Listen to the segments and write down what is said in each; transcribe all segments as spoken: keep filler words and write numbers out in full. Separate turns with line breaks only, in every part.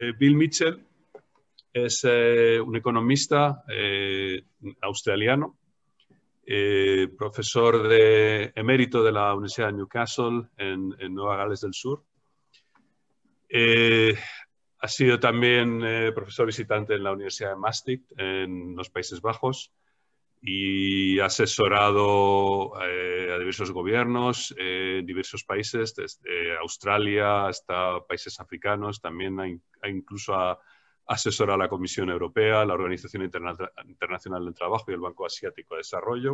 Eh, Bill Mitchell es eh, un economista eh, australiano, eh, profesor de emérito de la Universidad de Newcastle en, en Nueva Gales del Sur. Eh, ha sido también eh, profesor visitante en la Universidad de Maastricht en los Países Bajos y ha asesorado eh, a diversos gobiernos eh, en diversos países, desde Australia hasta países africanos. También ha, ha incluso ha asesorado a la Comisión Europea, la Organización Interna Internacional del Trabajo y el Banco Asiático de Desarrollo.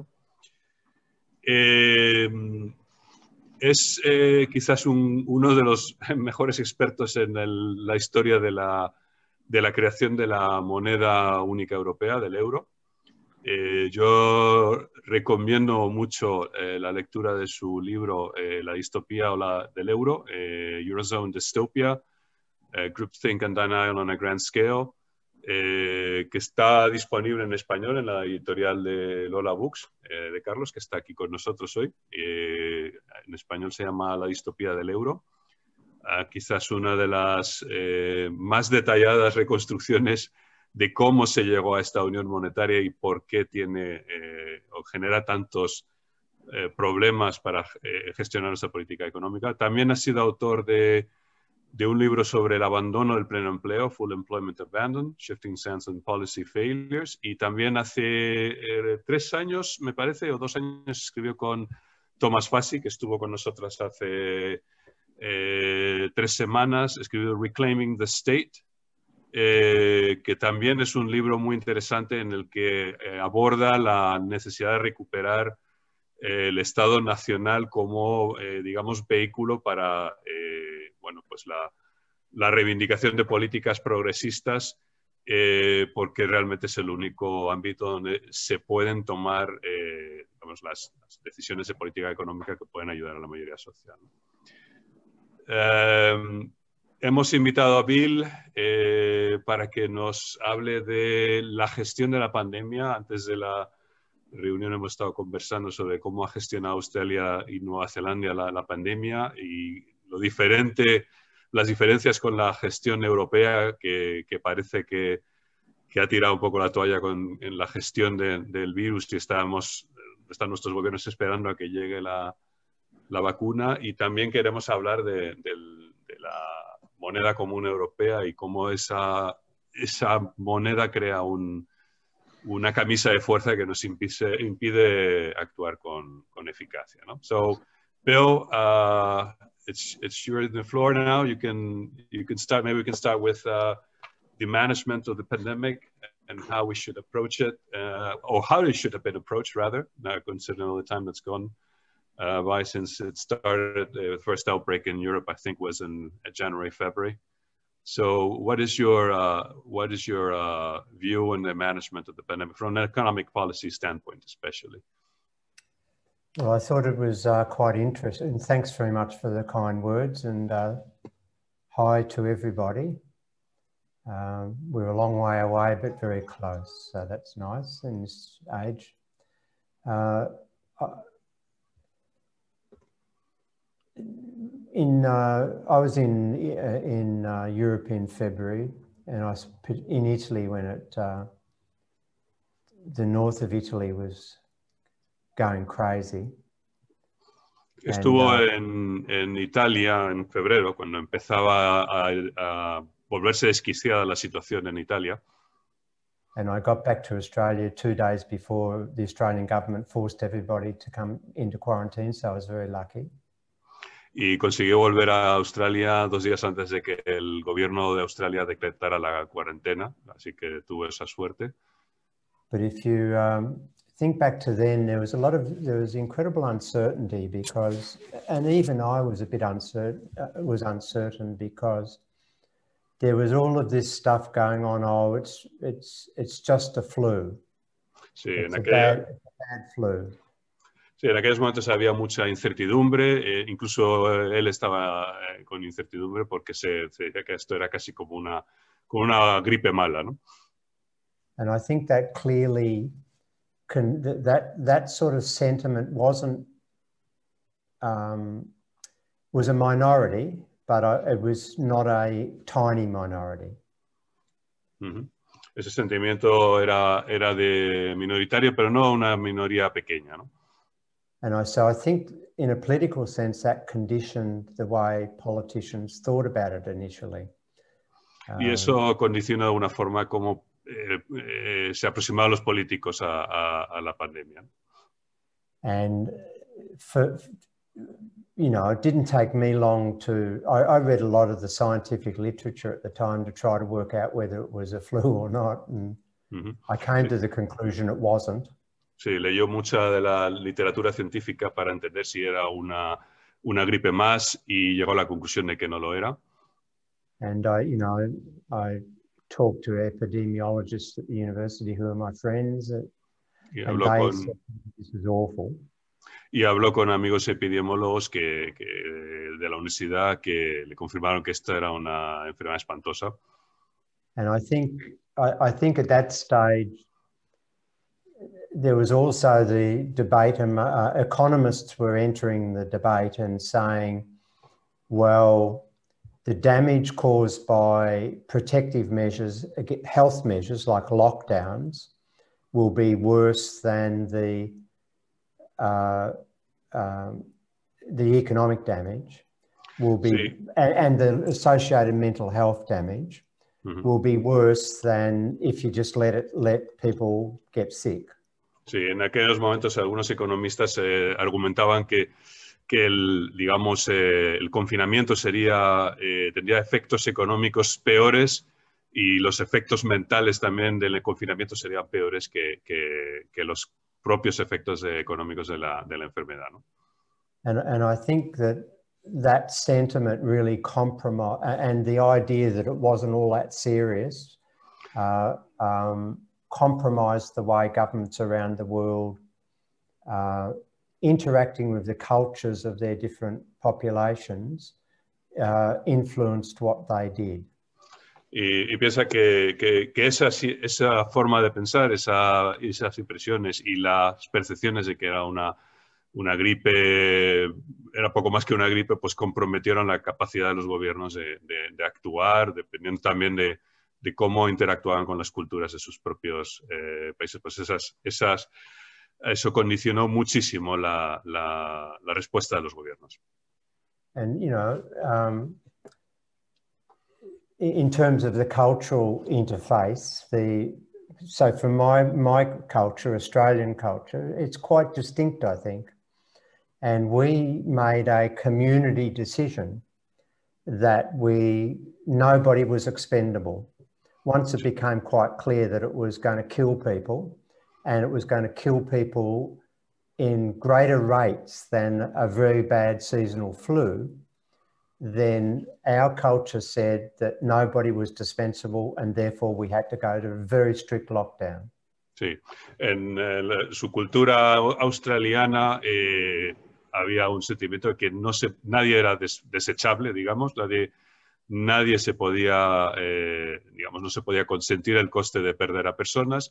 Eh, es eh, quizás un, uno de los mejores expertos en el, la historia de la, de la creación de la moneda única europea, del euro. Eh, yo recomiendo mucho eh, la lectura de su libro eh, La distopía o la, del euro, eh, Eurozone Dystopia, eh, Groupthink and Denial on a Grand Scale, eh, que está disponible en español en la editorial de Lola Books, eh, de Carlos, que está aquí con nosotros hoy. Eh, en español se llama La distopía del euro. Uh, quizás una de las eh, más detalladas reconstrucciones de cómo se llegó a esta unión monetaria y por qué tiene eh, o genera tantos eh, problemas para eh, gestionar nuestra política económica. También ha sido autor de, de un libro sobre el abandono del pleno empleo, Full Employment Abandon, Shifting Sands and Policy Failures, y también hace eh, tres años, me parece, o dos años, escribió con Thomas Fassi, que estuvo con nosotras hace eh, tres semanas, escribió Reclaiming the State, Eh, que también es un libro muy interesante en el que eh, aborda la necesidad de recuperar eh, el Estado Nacional como, eh, digamos, vehículo para eh, bueno, pues la, la reivindicación de políticas progresistas, eh, porque realmente es el único ámbito donde se pueden tomar eh, digamos, las, las decisiones de política económica que pueden ayudar a la mayoría social, ¿no? Eh, Hemos invitado a Bill eh, para que nos hable de la gestión de la pandemia. Antes de la reunión hemos estado conversando sobre cómo ha gestionado Australia y Nueva Zelanda la, la pandemia y lo diferente, las diferencias con la gestión europea, que, que parece que, que ha tirado un poco la toalla con, en la gestión de, del virus, y estamos, están nuestros gobiernos esperando a que llegue la, la vacuna. Y también queremos hablar de, de, de la moneda común europea y cómo esa, esa moneda crea un, una camisa de fuerza que nos impide, impide actuar con, con eficacia, ¿no? So, Bill, uh, it's, it's your the floor now. You can, you can start, maybe we can start with uh, the management of the pandemic and how we should approach it, uh, or how it should have been approached, rather, now considering all the time that's gone Uh, by since it started. The first outbreak in Europe, I think, was in uh, January, February. So, what is your uh, what is your uh, view on the management of the pandemic from an economic policy standpoint, especially?
Well, I thought it was uh, quite interesting. And thanks very much for the kind words, and uh, hi to everybody. Um, we're a long way away, but very close, so that's nice in this age. Uh, I, In, uh, I was in, uh, in uh, Europe in February, and I was in Italy when it, uh, the north of Italy was going crazy.
Estuvo
and, uh,
en, en Italia en febrero, cuando empezaba a, a volverse desquiciada la situación en Italia.
And I got back to Australia two days before the Australian government forced everybody to come into quarantine, so I was very lucky.
Y consiguió volver a Australia dos días antes de que el gobierno de Australia decretara la cuarentena, así que tuvo esa suerte.
But if you um, think back to then, there was a lot of, there was incredible uncertainty because, and even I was a bit uncertain, uh, was uncertain because there was all of this stuff going on. Oh, it's, it's, it's just a flu.
Sí,
it's,
en
a
aquella...
bad, it's a bad flu.
Sí, en aquellos momentos había mucha incertidumbre, eh, incluso eh, él estaba eh, con incertidumbre porque se, se decía que esto era casi como una, como una gripe mala, ¿no?
And I think that clearly, can, that, that sort of sentiment wasn't, um, was a minority, but I, it was not a tiny minority.
Uh-huh. Ese sentimiento era, era de minoritario, pero no una minoría pequeña, ¿no?
And I, so I think in a political sense that conditioned the way politicians thought about it initially.
Y eso condiciona de alguna forma cómo eh, eh, se aproximaban los políticos a, a, a la pandemia.
And for, you know, it didn't take me long to, I, I read a lot of the scientific literature at the time to try to work out whether it was a flu or not. And uh-huh. I came sí. to the conclusion it wasn't.
Sí, leyó mucha de la literatura científica para entender si era una, una gripe más y llegó a la conclusión de que no lo era.
And I, you know, I talked to epidemiologists at the university who are my friends,
y
and they con, said this is awful.
Y habló con amigos epidemiólogos que, que, de la universidad que le confirmaron que esta era una enfermedad espantosa.
And I think, I, I think at that stage there was also the debate, and uh, economists were entering the debate and saying, well, the damage caused by protective measures, health measures like lockdowns, will be worse than the uh, um, the economic damage will be, sí. and, and the associated mental health damage uh-huh. will be worse than if you just let it let people get sick.
Sí, en aquellos momentos algunos economistas eh, argumentaban que que el, digamos, eh, el confinamiento sería, eh, tendría efectos económicos peores y los efectos mentales también del confinamiento serían peores que, que, que los propios efectos de, económicos de la, de la enfermedad, ¿no?
And, and I think that that sentiment really compromised, and the idea that it wasn't all that serious, uh, um, compromised the way governments around the world uh, interacting with the cultures of their different populations uh, influenced what they did.
Y, y piensa que, que, que esa, esa forma de pensar, esa, esas impresiones y las percepciones de que era una, una gripe, era poco más que una gripe, pues comprometieron la capacidad de los gobiernos de, de, de actuar, dependiendo también de, de cómo interactuaban con las culturas de sus propios eh, países. Pues esas, esas Eso condicionó muchísimo la, la, la respuesta de los gobiernos.
And, you know, um, in terms of the cultural interface, the, so for my, my culture, Australian culture, it's quite distinct, I think. And we made a community decision that we, nobody was expendable. Once it became quite clear that it was going to kill people, and it was going to kill people in greater rates than a very bad seasonal flu, then our culture said that nobody was dispensable and therefore we had to go to a very strict lockdown.
Sí, en eh, su cultura australiana eh, había un sentimiento de que no se, nadie era des, desechable, digamos, nadie, nadie se podía, eh, digamos, no se podía consentir el coste de perder a personas.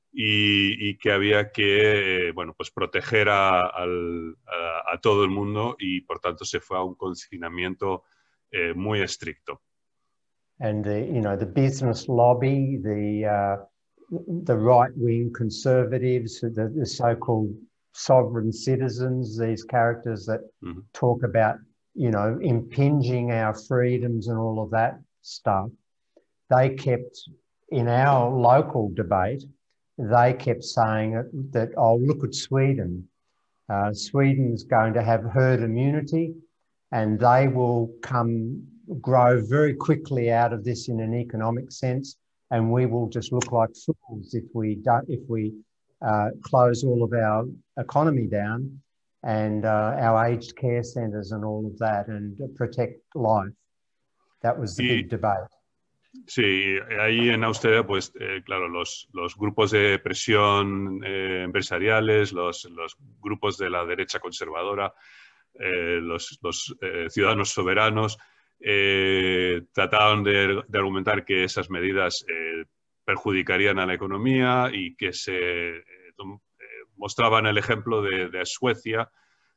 Y, y que había que, eh, bueno, pues proteger a, al, a, a todo el mundo y por tanto se fue a un confinamiento eh, muy estricto.
And the, you know, the business lobby, the uh, the right-wing conservatives, the, the so-called sovereign citizens, these characters that mm-hmm. talk about, you know, impinging our freedoms and all of that stuff, they kept in our local debate. They kept saying that, oh, look at Sweden. Uh, Sweden's going to have herd immunity and they will come grow very quickly out of this in an economic sense, and we will just look like fools if we don't, if we uh, close all of our economy down and uh, our aged care centres and all of that and protect life. That was the y big debate.
Sí, ahí en Australia, pues eh, claro, los, los grupos de presión eh, empresariales, los, los grupos de la derecha conservadora, eh, los, los eh, ciudadanos soberanos, eh, trataban de, de argumentar que esas medidas eh, perjudicarían a la economía y que se eh, mostraban el ejemplo de, de Suecia,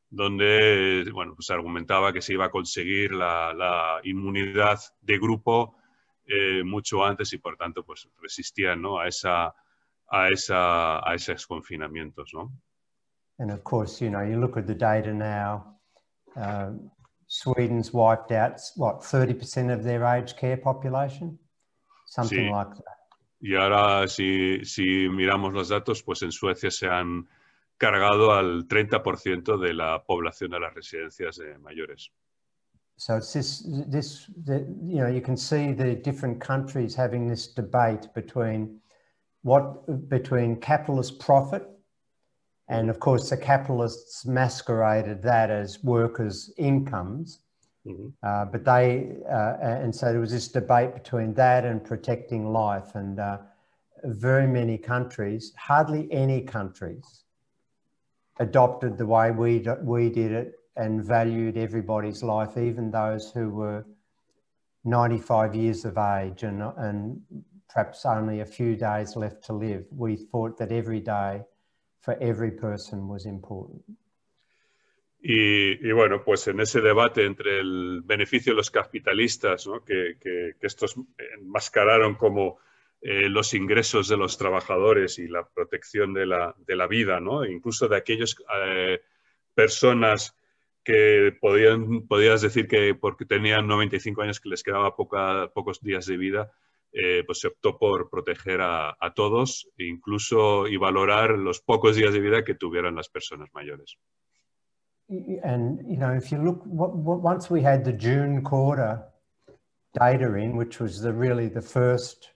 donde bueno, pues argumentaba que se iba a conseguir la, la inmunidad de grupo eh, mucho antes y por tanto pues resistían, ¿no?, a, esa, a, esa, a esos confinamientos, ¿no?
And of course, you know, you look at the data now, uh, Sweden's wiped out, what, thirty percent of their aged care population? Something
Sí.
like that.
Y ahora si, si miramos los datos, pues en Suecia se han cargado al treinta por ciento de la población de las residencias de mayores.
So it's this, this the, you know, you can see the different countries having this debate between what, between capitalist profit, and of course the capitalists masqueraded that as workers' incomes,
Uh-huh.
uh, but they, uh, and so there was this debate between that and protecting life, and uh, very many countries, hardly any countries, adopted the way we, we did it and valued everybody's life, even those who were ninety-five years of age and, and perhaps only a few days left to live. We thought that every day for every person was important.
Y, y bueno, pues en ese debate entre el beneficio de los capitalistas, ¿no?, que, que, que estos enmascararon como eh, los ingresos de los trabajadores y la protección de la, de la vida, ¿no?, incluso de aquellas eh, personas que podían, podías decir que porque tenían noventa y cinco años que les quedaba poca, pocos días de vida, eh, pues se optó por proteger a, a todos, incluso y valorar los pocos días de vida que tuvieran las personas mayores.
And, you know, if you look, once we had the June quarter data in, which was the really the first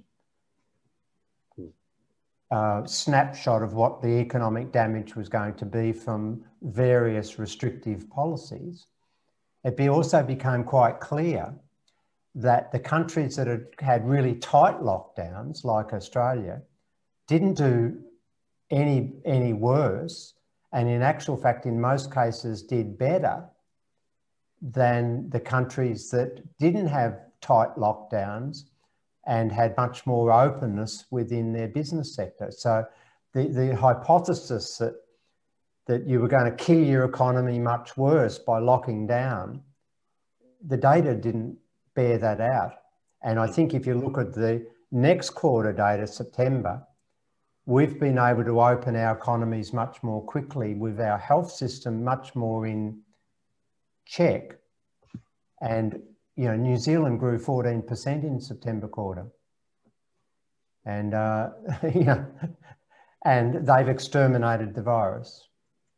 uh, snapshot of what the economic damage was going to be from various restrictive policies, it be also became quite clear that the countries that had had really tight lockdowns, like Australia, didn't do any, any worse, and in actual fact, in most cases, did better than the countries that didn't have tight lockdowns and had much more openness within their business sector. So the, the hypothesis that, that you were going to kill your economy much worse by locking down, the data didn't bear that out. And I think if you look at the next quarter data, September, we've been able to open our economies much more quickly with our health system much more in check. And, you know, New Zealand grew fourteen percent in September quarter. And, uh, you know, and they've exterminated the virus.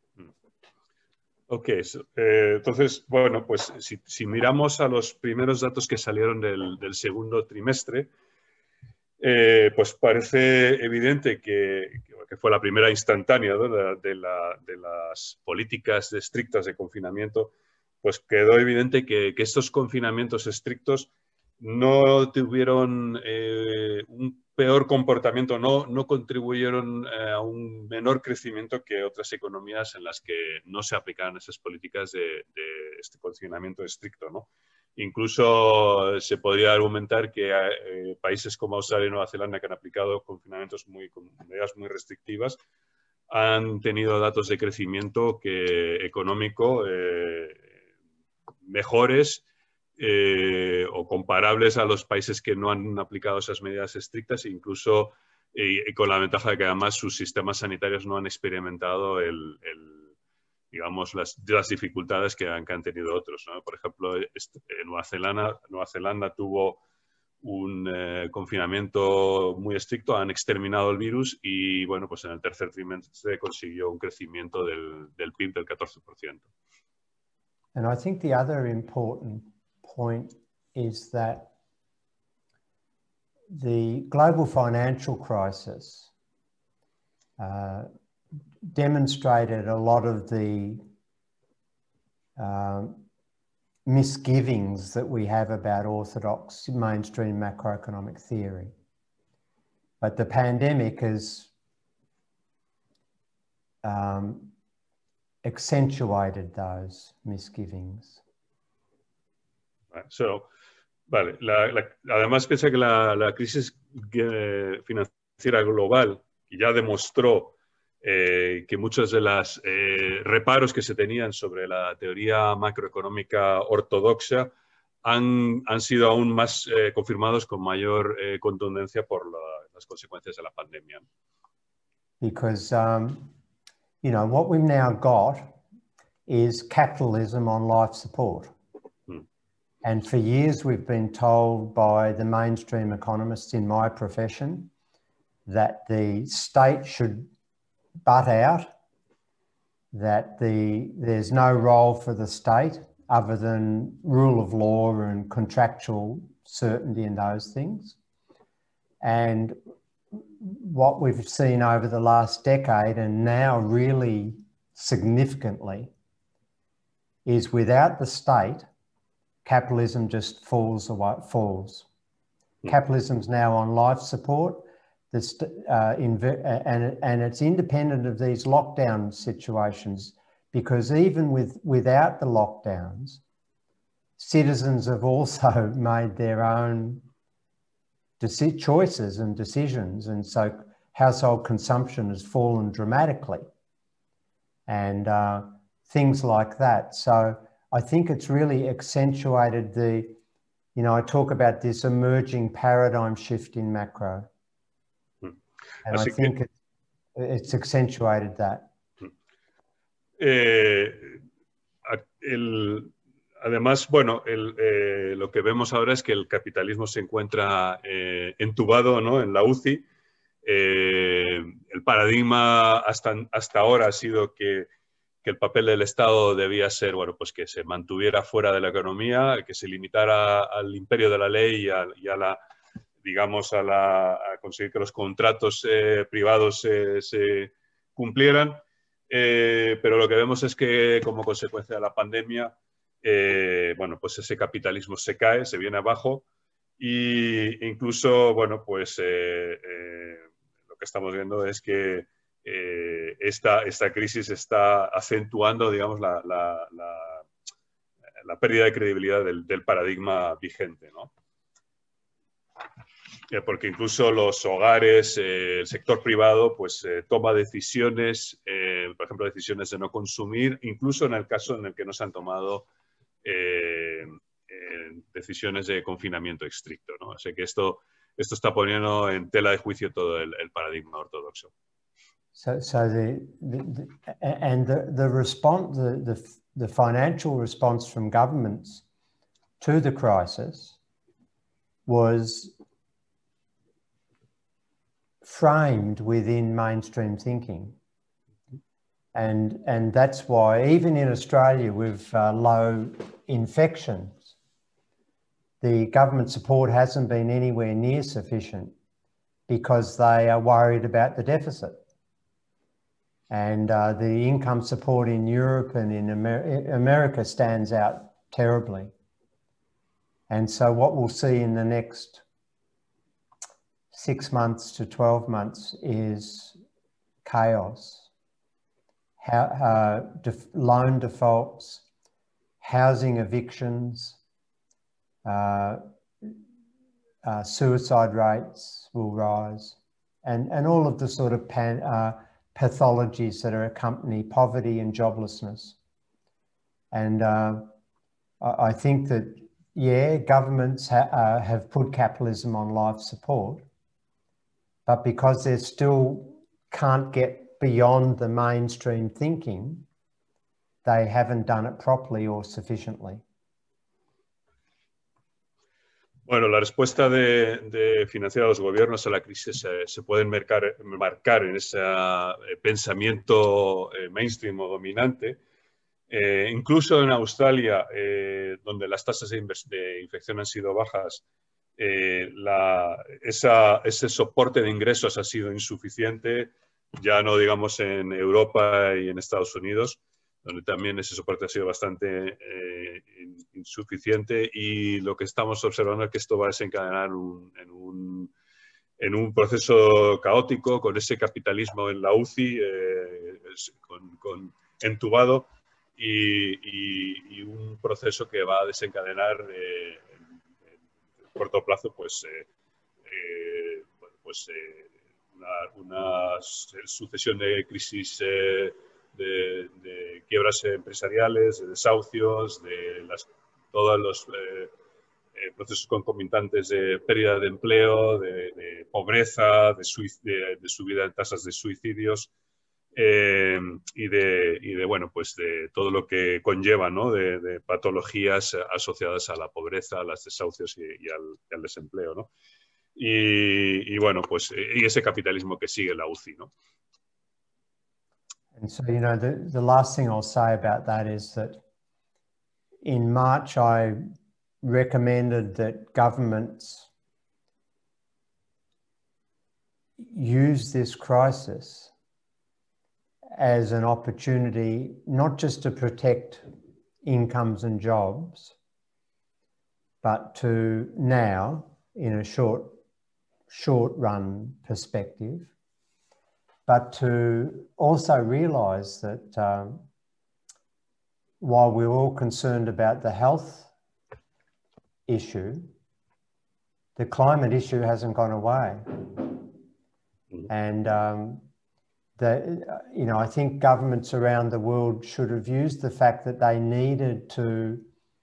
Ok, so, eh, entonces, bueno, pues si, si miramos a los primeros datos que salieron del, del segundo trimestre, Eh, pues parece evidente que, que fue la primera instantánea, ¿no?, de, de, la, de las políticas estrictas de confinamiento, pues quedó evidente que, que estos confinamientos estrictos no tuvieron eh, un peor comportamiento, no, no contribuyeron eh, a un menor crecimiento que otras economías en las que no se aplicaron esas políticas de, de este confinamiento estricto, ¿no? Incluso se podría argumentar que eh, países como Australia y Nueva Zelanda, que han aplicado confinamientos muy, con medidas muy restrictivas, han tenido datos de crecimiento que, económico eh, mejores eh, o comparables a los países que no han aplicado esas medidas estrictas, incluso eh, con la ventaja de que además sus sistemas sanitarios no han experimentado el, el digamos, las, las dificultades que han, que han tenido otros, ¿no? Por ejemplo, este, Nueva Zelanda, Nueva Zelanda tuvo un eh, confinamiento muy estricto, han exterminado el virus y, bueno, pues en el tercer trimestre consiguió un crecimiento del, del P I B del catorce por ciento.
And I think the other important point is that the global financial crisis uh, demonstrated a lot of the um, misgivings that we have about orthodox mainstream macroeconomic theory. But the pandemic has um, accentuated those misgivings.
So, vale, la, la, además piensa que la, la crisis eh, financiera global ya demostró eh, que muchos de los eh, reparos que se tenían sobre la teoría macroeconómica ortodoxa han, han sido aún más eh, confirmados con mayor eh, contundencia por la, las consecuencias de la pandemia.
Because, um, you know, what we've now got is capitalism on life support.
Mm.
And for years we've been told by the mainstream economists in my profession that the state should butt out, that the, there's no role for the state other than rule of law and contractual certainty and those things. And what we've seen over the last decade, and now really significantly, is without the state, capitalism just falls away, falls. Mm. Capitalism's now on life support, this, uh, and, and it's independent of these lockdown situations, because even with, without the lockdowns, citizens have also made their own choices and decisions, and so household consumption has fallen dramatically, and uh, things like that. So I think it's really accentuated the, you know, I talk about this emerging paradigm shift in macro, and Así I think que, it, it's accentuated that.
Eh, el, Además, bueno, el, eh, lo que vemos ahora es que el capitalismo se encuentra eh, entubado, ¿no?, en la U C I. Eh, el paradigma hasta, hasta ahora ha sido que, que el papel del Estado debía ser, bueno, pues que se mantuviera fuera de la economía, que se limitara al imperio de la ley y a, y a la, digamos, a, la, a conseguir que los contratos eh, privados eh, se cumplieran. Eh, pero lo que vemos es que, como consecuencia de la pandemia, Eh, bueno, pues ese capitalismo se cae, se viene abajo, y incluso, bueno, pues eh, eh, lo que estamos viendo es que eh, esta, esta crisis está acentuando, digamos, la, la, la, la pérdida de credibilidad del, del paradigma vigente, ¿no? Eh, porque incluso los hogares, eh, el sector privado, pues eh, toma decisiones, eh, por ejemplo, decisiones de no consumir, incluso en el caso en el que no se han tomado Eh, eh, decisiones de confinamiento estricto, ¿no? Así que esto, esto está poniendo en tela de juicio todo el, el paradigma ortodoxo.
So, so the, the, the and the the response, the, the the financial response from governments to the crisis was framed within mainstream thinking. And, and that's why, even in Australia with uh, low infections, the government support hasn't been anywhere near sufficient because they are worried about the deficit. And uh, the income support in Europe and in Amer America stands out terribly. And so what we'll see in the next six months to twelve months is chaos. How, uh, def loan defaults, housing evictions, uh, uh, suicide rates will rise, and, and all of the sort of pan, uh, pathologies that are accompany poverty and joblessness. And uh, I think that, yeah, governments ha uh, have put capitalism on life support, but because they still can't get beyond the mainstream thinking, they haven't done it properly or sufficiently.
Bueno, la respuesta de, de financiera de los gobiernos a la crisis eh, se pueden marcar, marcar en ese eh, pensamiento eh, mainstream o dominante. Eh, incluso en Australia, eh, donde las tasas de, de infección han sido bajas, eh, la, esa, ese soporte de ingresos ha sido insuficiente. Ya no digamos en Europa y en Estados Unidos, donde también ese soporte ha sido bastante eh, insuficiente, y lo que estamos observando es que esto va a desencadenar un, en, un, en un proceso caótico, con ese capitalismo en la U C I, eh, con, con entubado, y, y, y un proceso que va a desencadenar eh, en, en corto plazo pues, eh, eh, pues eh, una, una sucesión de crisis, eh, de, de quiebras empresariales, de desahucios, de las, todos los eh, eh, procesos concomitantes de pérdida de empleo, de, de pobreza, de, de, de subida de tasas de suicidios. Eh, y, de, y de, bueno, pues de todo lo que conlleva, ¿no? de, de patologías asociadas a la pobreza, a los desahucios y, y, al, y al desempleo, ¿no? Y, y, bueno, pues y ese capitalismo que sigue la U C I, ¿no?
And so, you know, the, the last thing I'll say about that is that in March I recommended that governments use this crisis as an opportunity not just to protect incomes and jobs, but to now, in a short, short run perspective, but to also realise that um, while we're all concerned about the health issue, the climate issue hasn't gone away. And um, the, you know, I think governments around the world should have used the fact that they needed to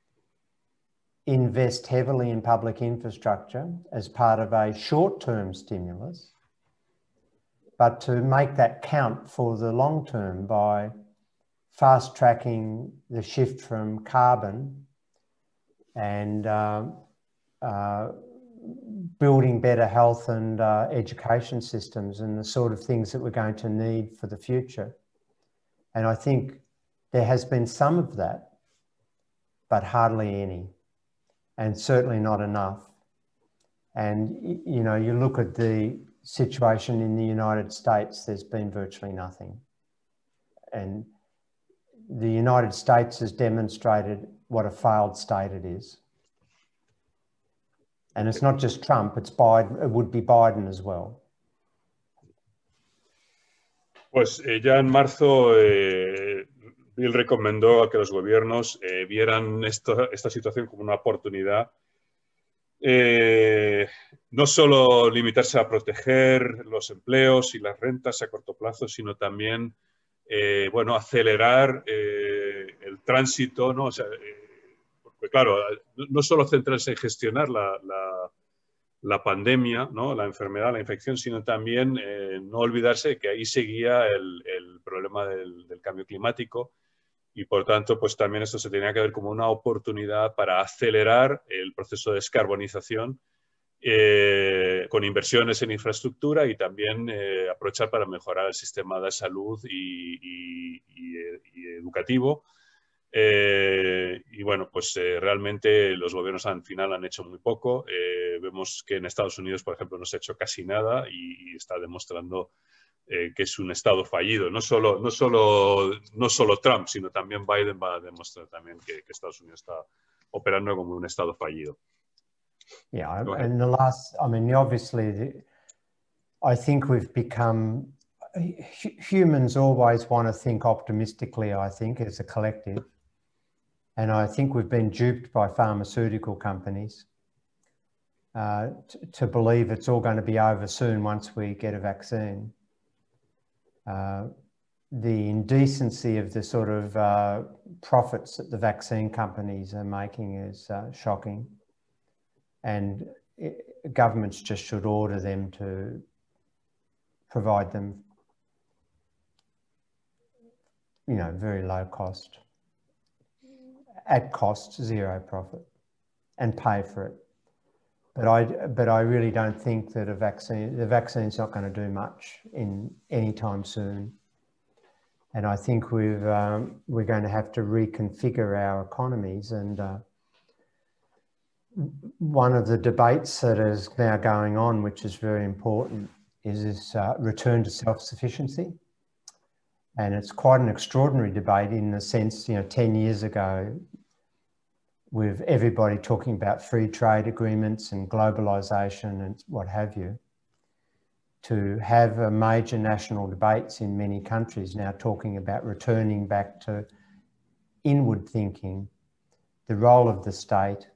invest heavily in public infrastructure as part of a short-term stimulus, but to make that count for the long term by fast-tracking the shift from carbon and uh, uh, building better health and uh, education systems and the sort of things that we're going to need for the future. And I think there has been some of that, but hardly any, and certainly not enough. And, you know, you look at the situation in the United States, there's been virtually nothing. And the United States has demonstrated what a failed state it is. And it's not just Trump, it's Biden, it would be Biden as well.
Pues eh, ya en marzo eh, Bill recomendó a que los gobiernos eh, vieran esto, esta situación como una oportunidad. Eh, no solo limitarse a proteger los empleos y las rentas a corto plazo, sino también eh, bueno, acelerar eh, el tránsito, ¿no? O sea, eh, porque claro, no solo centrarse en gestionar la, la, la pandemia, ¿no? La enfermedad, la infección, sino también eh, no olvidarse que ahí seguía el, el problema del, del cambio climático. Y por tanto, pues también esto se tenía que ver como una oportunidad para acelerar el proceso de descarbonización eh, con inversiones en infraestructura y también eh, aprovechar para mejorar el sistema de salud y, y, y, y educativo. Eh, y bueno, pues eh, realmente los gobiernos al final han hecho muy poco. Eh, vemos que en Estados Unidos, por ejemplo, no se ha hecho casi nada y, y está demostrando Eh, que es un estado fallido. No solo, no, solo, no solo Trump, sino también Biden va a demostrar también que, que Estados Unidos está operando como un estado fallido.
Yeah, and the last, I mean, obviously, the, I think we've become, humans always want to think optimistically, I think, as a collective. And I think we've been duped by pharmaceutical companies uh, to, to believe it's all going to be over soon once we get a vaccine. Uh, the indecency of the sort of uh, profits that the vaccine companies are making is uh, shocking. And it, governments just should order them to provide them, you know, very low cost, at cost, zero profit, and pay for it. But I, but I really don't think that a vaccine, the vaccine's not going to do much in any time soon. And I think we've, um, we're going to have to reconfigure our economies. And uh, one of the debates that is now going on, which is very important, is this uh, return to self-sufficiency. And it's quite an extraordinary debate in the sense, you know, ten years ago, with everybody talking about free trade agreements and globalisation and what have you, to have a major national debates in many countries now talking about returning back to inward thinking, the role of the state,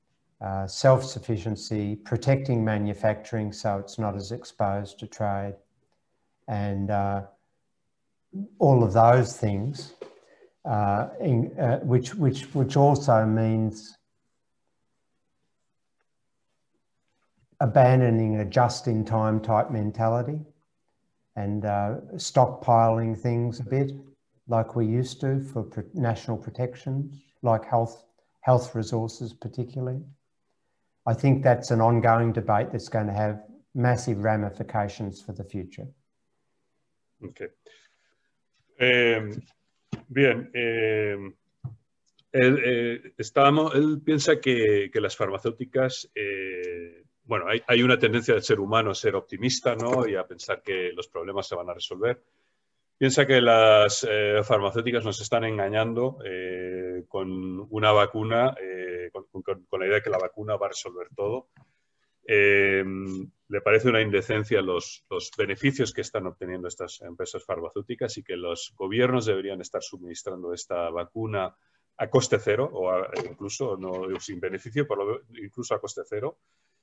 uh, self-sufficiency, protecting manufacturing so it's not as exposed to trade, and uh, all of those things, uh, in, uh, which, which, which also means abandoning a just-in-time type mentality and uh, stockpiling things a bit like we used to for pro national protections, like health, health resources particularly. I think that's an ongoing debate that's going to have massive ramifications for the future.
Okay. Eh, bien, eh, él, eh, estábamos, él piensa que, que las farmacéuticas, eh, bueno, hay, hay una tendencia del ser humano a ser optimista, ¿no? Y a pensar que los problemas se van a resolver. Piensa que las eh, farmacéuticas nos están engañando eh, con una vacuna, eh, con, con, con la idea de que la vacuna va a resolver todo. Eh, le parece una indecencia los, los beneficios que están obteniendo estas empresas farmacéuticas y que los gobiernos deberían estar suministrando esta vacuna a coste cero o a, incluso no, sin beneficio, por lo, incluso a coste cero.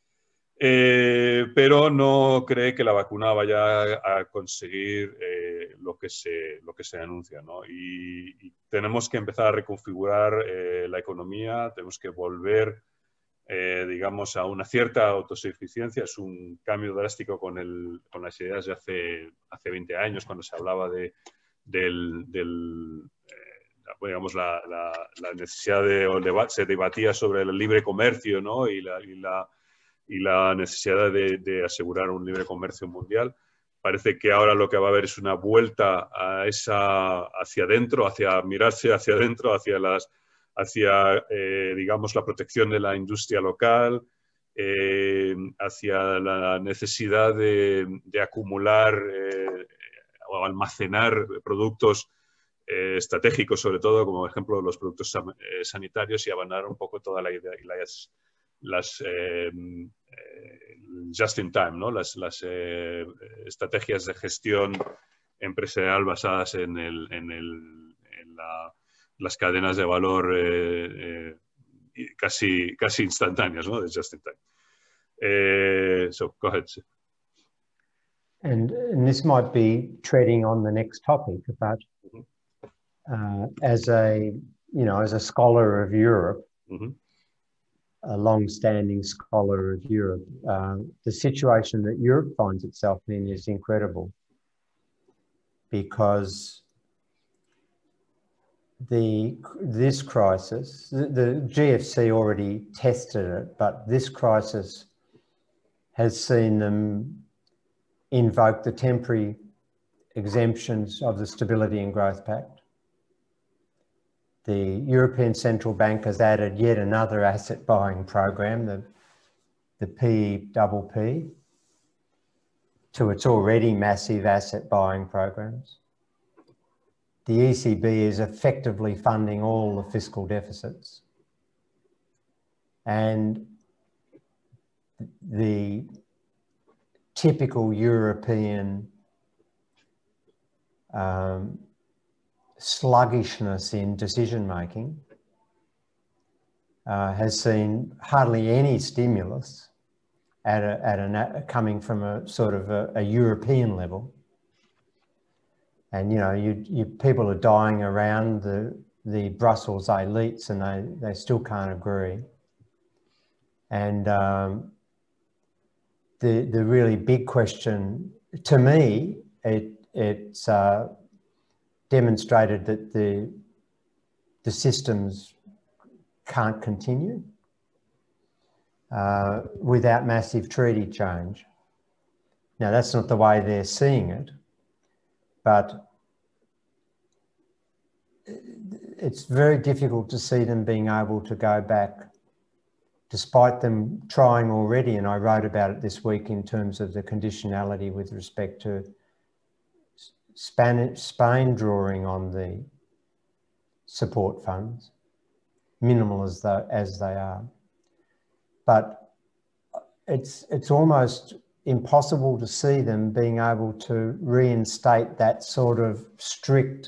Eh, pero no cree que la vacuna vaya a conseguir eh, lo, que se, lo que se anuncia, ¿no? Y, y tenemos que empezar a reconfigurar eh, la economía, tenemos que volver Eh, digamos, a una cierta autosuficiencia. Es un cambio drástico con, el, con las ideas de hace, hace veinte años, cuando se hablaba de, del, del eh, digamos, la, la, la necesidad de, o deba, se debatía sobre el libre comercio, ¿no? y, la, y, la, y la necesidad de, de asegurar un libre comercio mundial. Parece que ahora lo que va a haber es una vuelta a esa, hacia adentro, hacia mirarse hacia adentro, hacia las hacia, eh, digamos, la protección de la industria local, eh, hacia la necesidad de, de acumular eh, o almacenar productos eh, estratégicos, sobre todo, como por ejemplo los productos san, eh, sanitarios, y abandonar un poco toda la idea y las, las eh, eh, just in time, ¿no? Las, las eh, estrategias de gestión empresarial basadas en, el, en, el, en la las cadenas de valor eh, eh, casi, casi instantáneas, ¿no? Just in time. Uh, so, go ahead.
And, and this might be treading on the next topic, but uh, as a, you know, as a scholar of Europe, mm-hmm. a long-standing scholar of Europe, uh, the situation that Europe finds itself in is incredible, because The, this crisis, the, the G F C already tested it, but this crisis has seen them invoke the temporary exemptions of the Stability and Growth Pact. The European Central Bank has added yet another asset buying program, the, the P E P P, to its already massive asset buying programs. The E C B is effectively funding all the fiscal deficits. And the typical European um, sluggishness in decision-making uh, has seen hardly any stimulus at a, at a, coming from a sort of a, a European level. And, you know, you, you, people are dying around the, the Brussels elites, and they, they still can't agree. And um, the, the really big question, to me, it, it's uh, demonstrated that the, the systems can't continue uh, without massive treaty change. Now, that's not the way they're seeing it, but it's very difficult to see them being able to go back, despite them trying already, and I wrote about it this week in terms of the conditionality with respect to Spain, Spain drawing on the support funds, minimal as they, as they are. But it's, it's almost impossible to see them being able to reinstate that sort of strict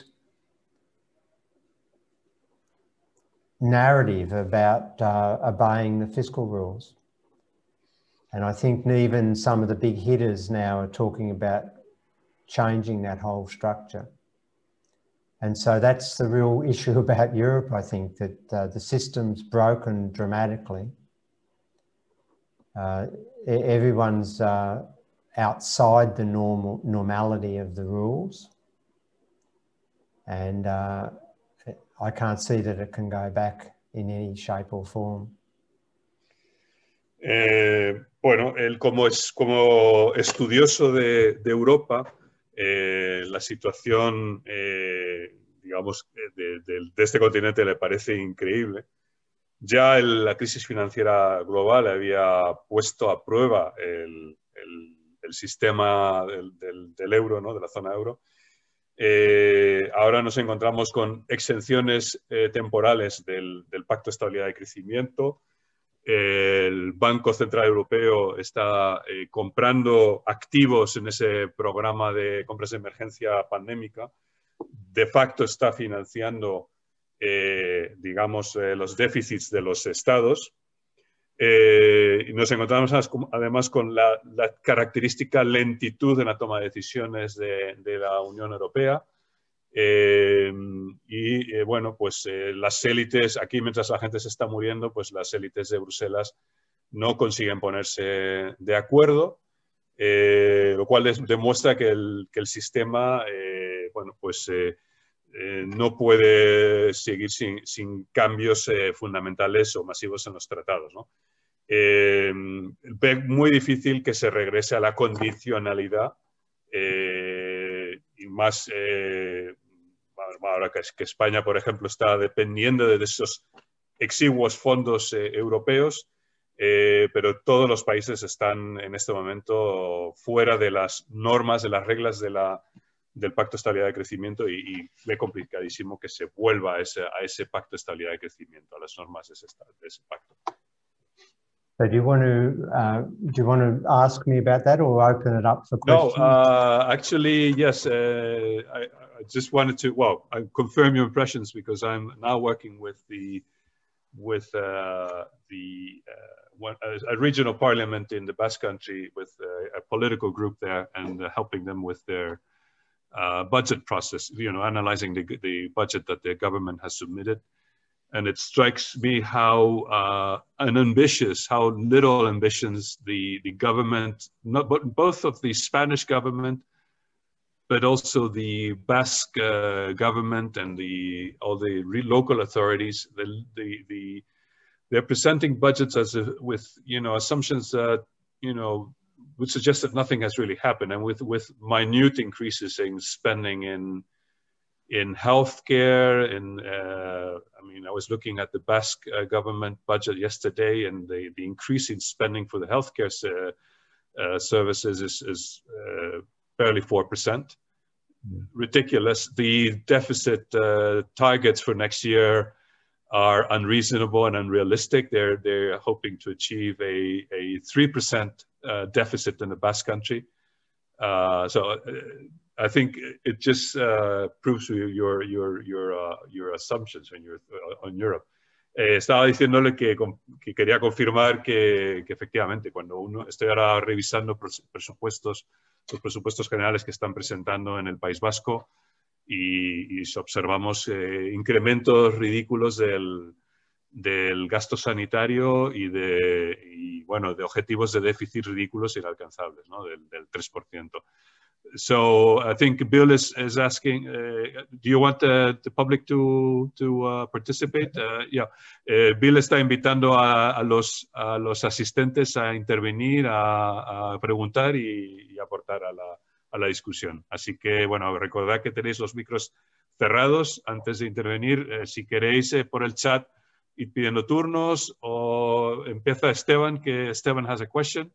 narrative about uh, obeying the fiscal rules. And I think even some of the big hitters now are talking about changing that whole structure. And so that's the real issue about Europe, I think, that uh, the system's broken dramatically. Uh, everyone's uh, outside the normal normality of the rules. And uh, I can't see that it can go back in any shape or form.
Eh, bueno, él como, es, como estudioso de, de Europa, eh, la situación, eh, digamos, de, de, de este continente le parece increíble. Ya el, la crisis financiera global había puesto a prueba el, el, el sistema del, del, del euro, ¿no? De la zona euro. Eh, ahora nos encontramos con exenciones eh, temporales del, del Pacto de Estabilidad y Crecimiento. El Banco Central Europeo está eh, comprando activos en ese programa de compras de emergencia pandémica. De facto está financiando, eh, digamos, eh, los déficits de los estados. Eh, y nos encontramos además con la, la característica lentitud en la toma de decisiones de, de la Unión Europea. Eh, y eh, bueno, pues eh, las élites, aquí mientras la gente se está muriendo, pues las élites de Bruselas no consiguen ponerse de acuerdo, eh, lo cual es, demuestra que el, que el sistema, eh, bueno, pues eh, eh, no puede seguir sin, sin cambios eh, fundamentales o masivos en los tratados, ¿no? Eh, ve muy difícil que se regrese a la condicionalidad eh, y más eh, ahora que, que España, por ejemplo, está dependiendo de esos exiguos fondos eh, europeos, eh, pero todos los países están en este momento fuera de las normas, de las reglas de la, del Pacto de Estabilidad y Crecimiento, y, y ve complicadísimo que se vuelva a ese, a ese Pacto de Estabilidad y Crecimiento, a las normas de ese, de ese pacto.
So do you want to uh, do you want to ask me about that or open it up for questions?
No, uh, actually, yes. Uh, I, I just wanted to well, I confirm your impressions because I'm now working with the with uh, the uh, one, a regional parliament in the Basque Country with a, a political group there and uh, helping them with their uh, budget process. You know, analyzing the the budget that the government has submitted. And it strikes me how uh, unambitious, how little ambitions the, the government, not, but both of the Spanish government, but also the Basque uh, government and the, all the local authorities, the, the, the, they're presenting budgets as if, with, you know, assumptions that, you know, would suggest that nothing has really happened. And with, with minute increases in spending in, in healthcare, in, uh, I mean, I was looking at the Basque uh, government budget yesterday, and the, the increase in spending for the healthcare uh, uh, services is, is uh, barely four percent. Mm. Ridiculous. The deficit uh, targets for next year are unreasonable and unrealistic. They're, they're hoping to achieve a, a three percent uh, deficit in the Basque Country. Uh, so uh, I think it just uh, proves your your your uh, your assumptions on your on Europe. Eh, estaba diciéndole que, que quería confirmar que, que efectivamente cuando uno estoy ahora revisando presupuestos, los presupuestos generales que están presentando en el País Vasco y, y observamos eh, incrementos ridículos del, del gasto sanitario y de y, bueno de objetivos de déficit ridículos e inalcanzables, ¿no? del, del tres por ciento. So I think Bill is, is asking, uh, do you want the, the public to, to uh, participate? Uh, yeah. uh, Bill está invitando a, a, los, a los asistentes a intervenir, a, a preguntar y, y aportar a la, a la discusión. Así que, bueno, recordad que tenéis los micros cerrados antes de intervenir. Uh, si queréis uh, por el chat ir pidiendo turnos, o empieza Esteban, que Esteban has a question.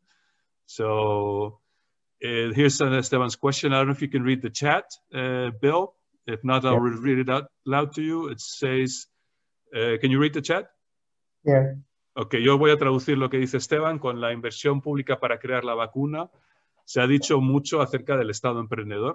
So... Uh, here's uh, Esteban's question. I don't know if you can read the chat, uh, Bill. If not, I'll yep. read it out loud to you. It says, uh, can you read the chat?
Yeah.
Ok, yo voy a traducir lo que dice Esteban. Con la inversión pública para crear la vacuna, se ha dicho mucho acerca del Estado emprendedor.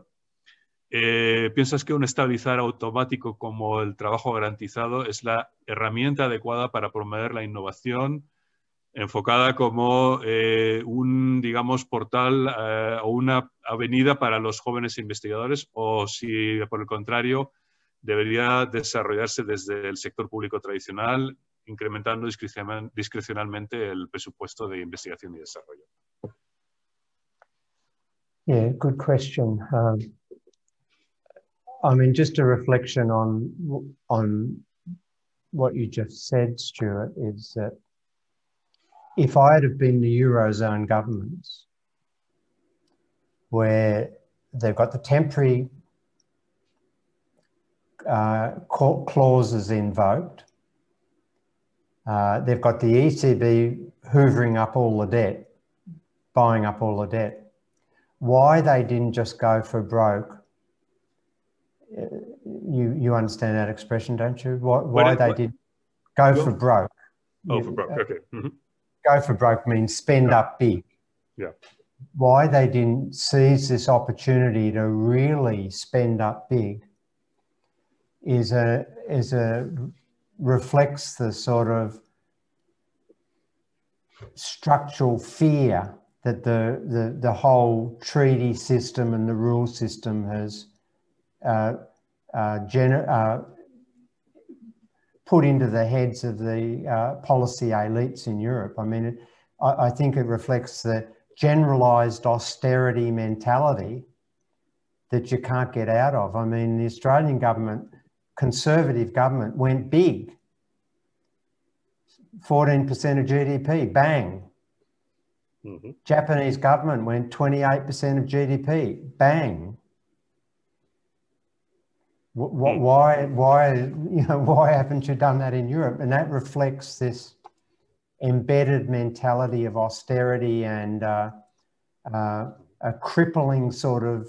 Eh, ¿Piensas que un estabilizador automático como el trabajo garantizado es la herramienta adecuada para promover la innovación, enfocada como eh, un, digamos, portal eh, o una avenida para los jóvenes investigadores, o si, por el contrario, debería desarrollarse desde el sector público tradicional, incrementando discrecionalmente el presupuesto de investigación y desarrollo.
Yeah, good question. Um, I mean, just a reflection on, on what you just said, Stuart, is that if I had have been the Eurozone governments, where they've got the temporary uh, clauses invoked, uh, they've got the E C B hoovering up all the debt, buying up all the debt. Why they didn't just go for broke, you, you understand that expression, don't you? Why, why
what,
they
what?
did go
Go.
for broke.
Oh,
you,
for broke, okay. Mm-hmm.
Go for broke means spend
yeah.
up big.
Yeah.
Why they didn't seize this opportunity to really spend up big is a, is a, reflects the sort of structural fear that the, the, the whole treaty system and the rule system has uh, uh, gener uh, put into the heads of the uh, policy elites in Europe. I mean, it, I, I think it reflects the generalised austerity mentality that you can't get out of. I mean, the Australian government, Conservative government, went big. fourteen percent of G D P, bang. Mm-hmm. Japanese government went twenty-eight percent of G D P, bang. What, why, why, you know, why haven't you done that in Europe? And that reflects this embedded mentality of austerity and uh, uh, a crippling sort of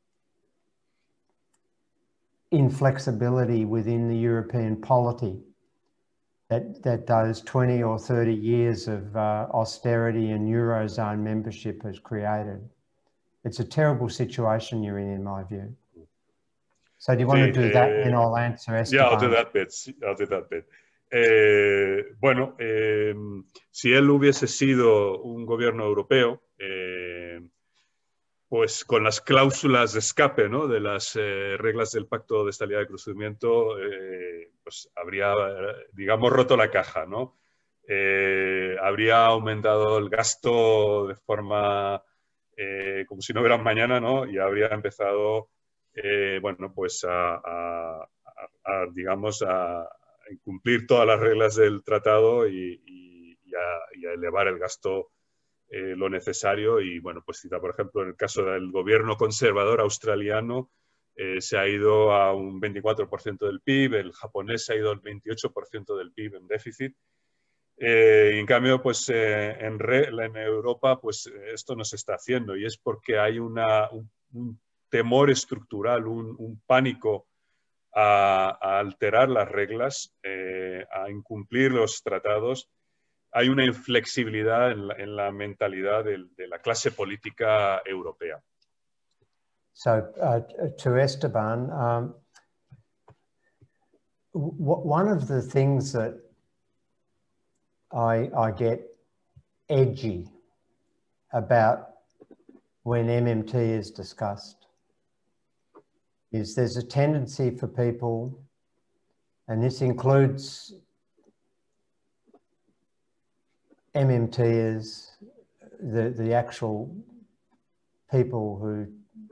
inflexibility within the European polity that, that those twenty or thirty years of uh, austerity and Eurozone membership has created. It's a terrible situation you're in, in my view. So do you want sí, to do eh, that and I'll answer Esteban?
Yeah, I'll do that bit. I'll do that bit. Eh, bueno, eh, si él hubiese sido un gobierno europeo, eh, pues con las cláusulas de escape, ¿no?, de las eh, reglas del Pacto de Estabilidad y Crecimiento, eh, pues habría, digamos, roto la caja, ¿no? Eh, habría aumentado el gasto de forma eh, como si no hubiera mañana, ¿no? Y habría empezado Eh, bueno, pues a, a, a digamos, a incumplir todas las reglas del tratado y, y, y, a, y a elevar el gasto eh, lo necesario. Y, bueno, pues cita, por ejemplo, en el caso del gobierno conservador australiano, eh, se ha ido a un veinticuatro por ciento del P I B, el japonés se ha ido al veintiocho por ciento del P I B en déficit. Eh, y en cambio, pues eh, en, re, en Europa, pues esto no se está haciendo, y es porque hay una, un, un temor estructural, un, un pánico a, a alterar las reglas, eh, a incumplir los tratados. Hay una inflexibilidad en la, en la mentalidad de, de la clase política europea.
So, uh, to Esteban, um, one of the things that I, I get edgy about when M M T is discussed is there's a tendency for people, and this includes M M Ters, the, the actual people who,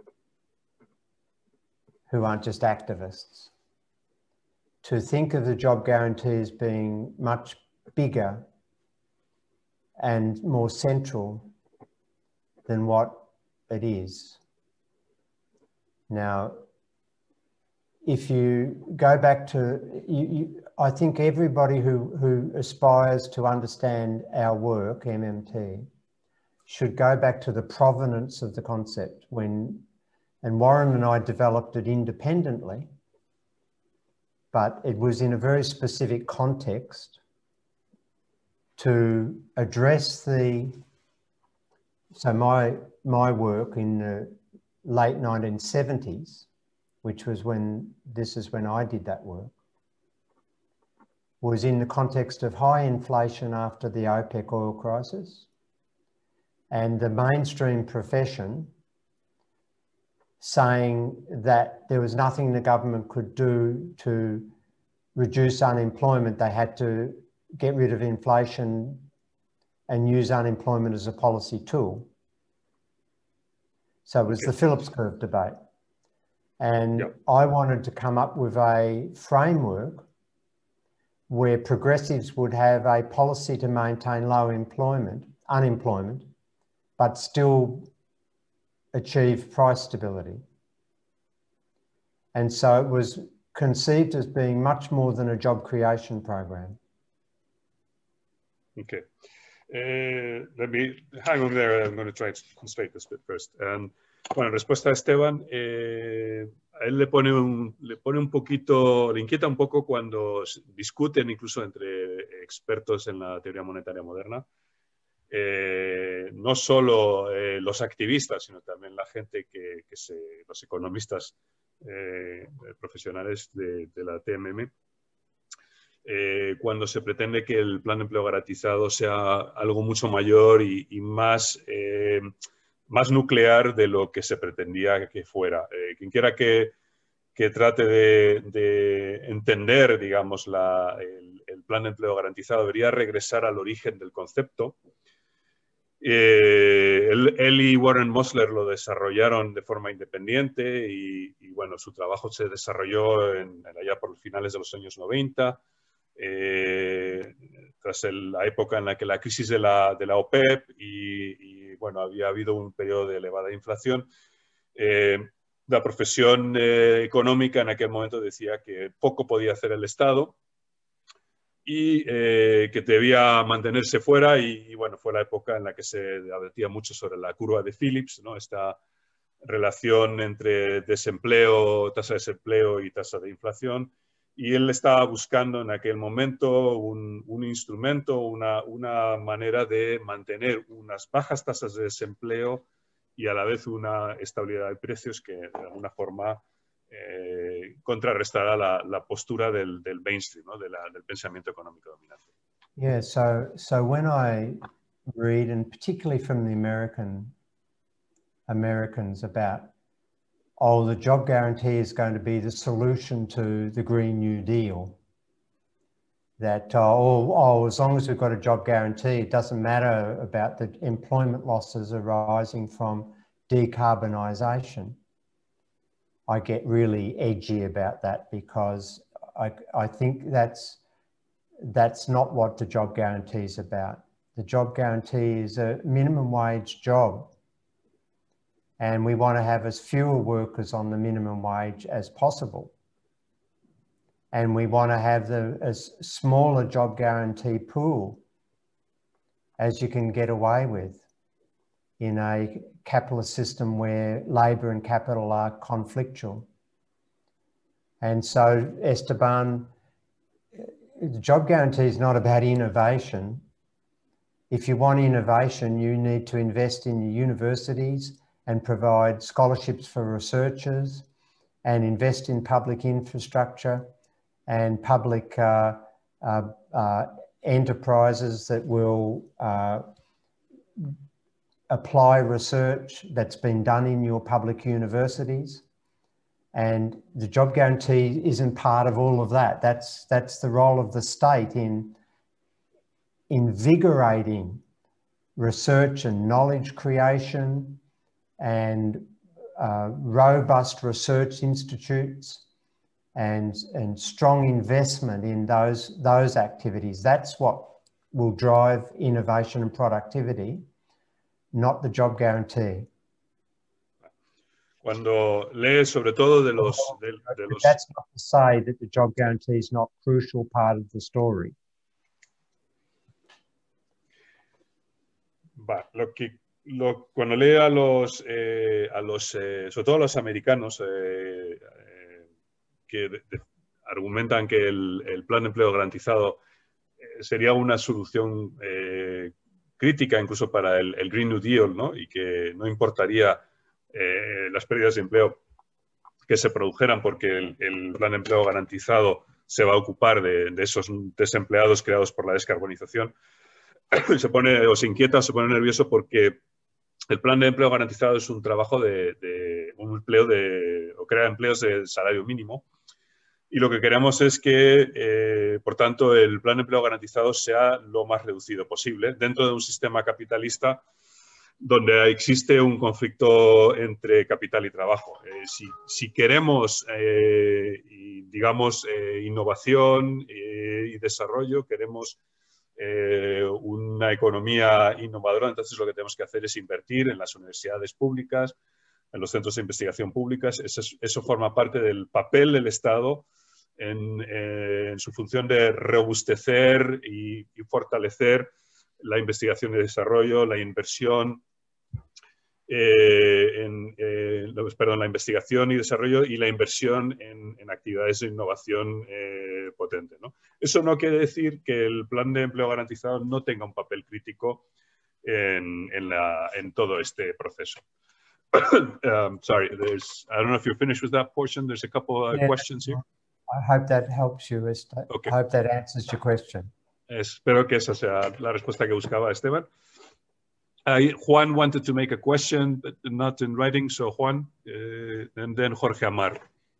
who aren't just activists, to think of the job guarantee as being much bigger and more central than what it is. Now, if you go back to, you, you, I think everybody who, who aspires to understand our work, M M T, should go back to the provenance of the concept when, and Warren and I developed it independently, but it was in a very specific context to address the, so my, my work in the late nineteen seventies, which was when, this is when I did that work, was in the context of high inflation after the OPEC oil crisis, and the mainstream profession saying that there was nothing the government could do to reduce unemployment. They had to get rid of inflation and use unemployment as a policy tool. So it was
Okay.
the Phillips curve debate. And
Yep.
I wanted to come up with a framework where progressives would have a policy to maintain low employment, unemployment, but still achieve price stability. And so it was conceived as being much more than a job creation program.
Okay. Uh, let me hang on there. I'm going to try to translate this bit first. Um, bueno, en respuesta a Esteban, eh, a él le pone, un, le pone un poquito, le inquieta un poco cuando discuten incluso entre expertos en la teoría monetaria moderna. Eh, no solo eh, los activistas, sino también la gente que, que se, los economistas eh, profesionales de, de la T M M, eh, cuando se pretende que el plan de empleo garantizado sea algo mucho mayor y, y más, eh, más nuclear de lo que se pretendía que fuera. Eh, quien quiera que, que trate de, de entender, digamos, la, el, el plan de empleo garantizado debería regresar al origen del concepto. Eh, él, él y Warren Mosler lo desarrollaron de forma independiente y, y bueno, su trabajo se desarrolló en, en allá por finales de los años noventa, eh, tras el, la época en la que la crisis de la, de la OPEP y, y bueno, había habido un periodo de elevada inflación. Eh, la profesión eh, económica en aquel momento decía que poco podía hacer el Estado y eh, que debía mantenerse fuera y, y bueno, fue la época en la que se advertía mucho sobre la curva de Phillips, ¿no? Esta relación entre desempleo, tasa de desempleo y tasa de inflación, y él estaba buscando en aquel momento un, un instrumento, una, una manera de mantener unas bajas tasas de desempleo y a la vez una estabilidad de precios que de alguna forma Eh, contrarrestará la, la postura del, del mainstream, ¿no? de la, del pensamiento económico dominante.
Yeah, so, so when I read, and particularly from the American Americans about, oh, the job guarantee is going to be the solution to the Green New Deal, that, uh, oh, oh, as long as we've got a job guarantee, it doesn't matter about the employment losses arising from decarbonisation. I get really edgy about that because I, I think that's, that's not what the job guarantee is about. The job guarantee is a minimum wage job, and we want to have as fewer workers on the minimum wage as possible. And we want to have the as smaller job guarantee pool as you can get away with in a capitalist system where labour and capital are conflictual. And so, Esteban, the job guarantee is not about innovation. If you want innovation, you need to invest in your universities and provide scholarships for researchers and invest in public infrastructure and public uh, uh, uh, enterprises that will uh, apply research that's been done in your public universities. And the job guarantee isn't part of all of that. That's, that's the role of the state in invigorating research and knowledge creation and uh, robust research institutes and, and strong investment in those, those activities. That's what will drive innovation and productivity, not the job guarantee.
Cuando lees sobre todo de los... De, de los...
That's not to say that the job guarantee is not a crucial part of the story.
Va, lo que, lo, cuando lee a los, eh, a los eh, sobre todo a los americanos, eh, eh, que de, de, argumentan que el, el plan de empleo garantizado eh, sería una solución eh, crítica incluso para el, el Green New Deal, ¿no? Y que no importaría eh, las pérdidas de empleo que se produjeran porque el, el plan de empleo garantizado se va a ocupar de, de esos desempleados creados por la descarbonización. Se pone, o se inquieta o se pone nervioso porque el plan de empleo garantizado es un trabajo de, de un empleo de, o crea empleos de salario mínimo. Y lo que queremos es que, eh, por tanto, el plan de empleo garantizado sea lo más reducido posible dentro de un sistema capitalista donde existe un conflicto entre capital y trabajo. Eh, si, si queremos, eh, y, digamos, eh, innovación eh, y desarrollo, queremos eh, una economía innovadora, entonces lo que tenemos que hacer es invertir en las universidades públicas, en los centros de investigación públicas. Eso, es, eso forma parte del papel del Estado en, eh, en su función de robustecer y, y fortalecer la investigación y desarrollo, la inversión, eh, en, eh, perdón, la investigación y desarrollo y la inversión en, en actividades de innovación eh, potente, ¿no? Eso no quiere decir que el plan de empleo garantizado no tenga un papel crítico en, en, la, en todo este proceso. um, sorry, there's, I don't know if you're finished with that portion. There's a couple of uh,
yeah,
questions here.
I hope that helps you, Esteban.
Okay.
I hope that answers your question.
Espero que esa sea la respuesta que buscaba Esteban. Uh, Juan wanted to make a question, but not in writing. So Juan, uh, and then Jorge Amar.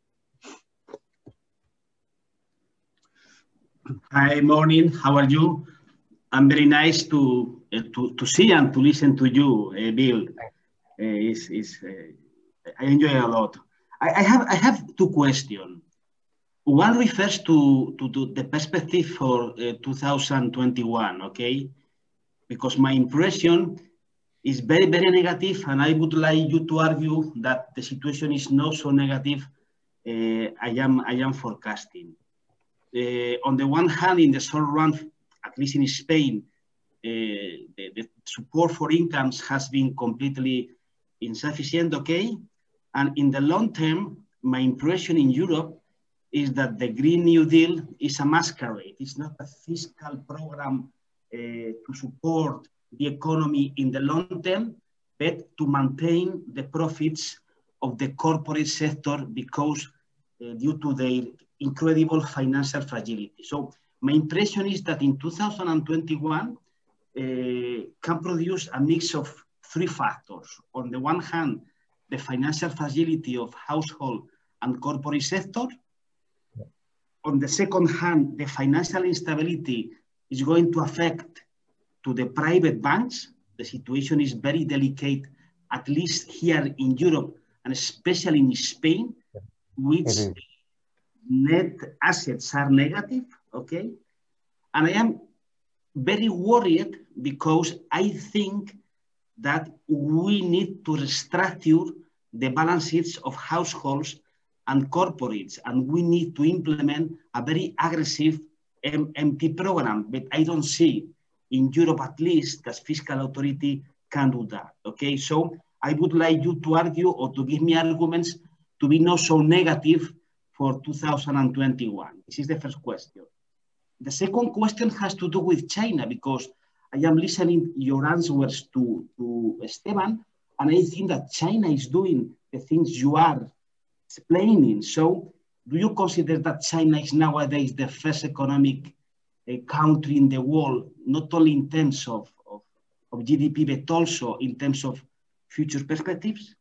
Hi, morning. How are you? I'm very nice to uh, to to see and to listen to you, uh, Bill. Uh, is is uh, I enjoy it a lot. I, I have I have two questions. One refers to to, to the perspective for uh, two thousand twenty-one. Okay, because my impression is very, very negative, and I would like you to argue that the situation is not so negative. Uh, I am, I am forecasting. Uh, on the one hand, in the short run, at least in Spain, uh, the, the support for incomes has been completely insufficient, okay? And in the long term, my impression in Europe is that the Green New Deal is a masquerade. It's not a fiscal program uh, to support the economy in the long term, but to maintain the profits of the corporate sector because uh, due to their incredible financial fragility. So my impression is that in two thousand twenty-one uh, can produce a mix of three factors. On the one hand, the financial fragility of household and corporate sector. On the second hand, the financial instability is going to affect to the private banks. The situation is very delicate, at least here in Europe, and especially in Spain, which net assets are negative, okay? And I am very worried because I think that we need to restructure the balance sheets of households and corporates, and we need to implement a very aggressive M T program, but I don't see in Europe, at least, that fiscal authority can do that, okay? So I would like you to argue or to give me arguments to be not so negative for two thousand twenty-one. This is the first question. The second question has to do with China, because I am listening your answers to, to Esteban, and I think that China is doing the things you are explaining. So do you consider that China is nowadays the first economic a country in the world, not only in terms of, of, of G D P, but also in terms of future perspectives?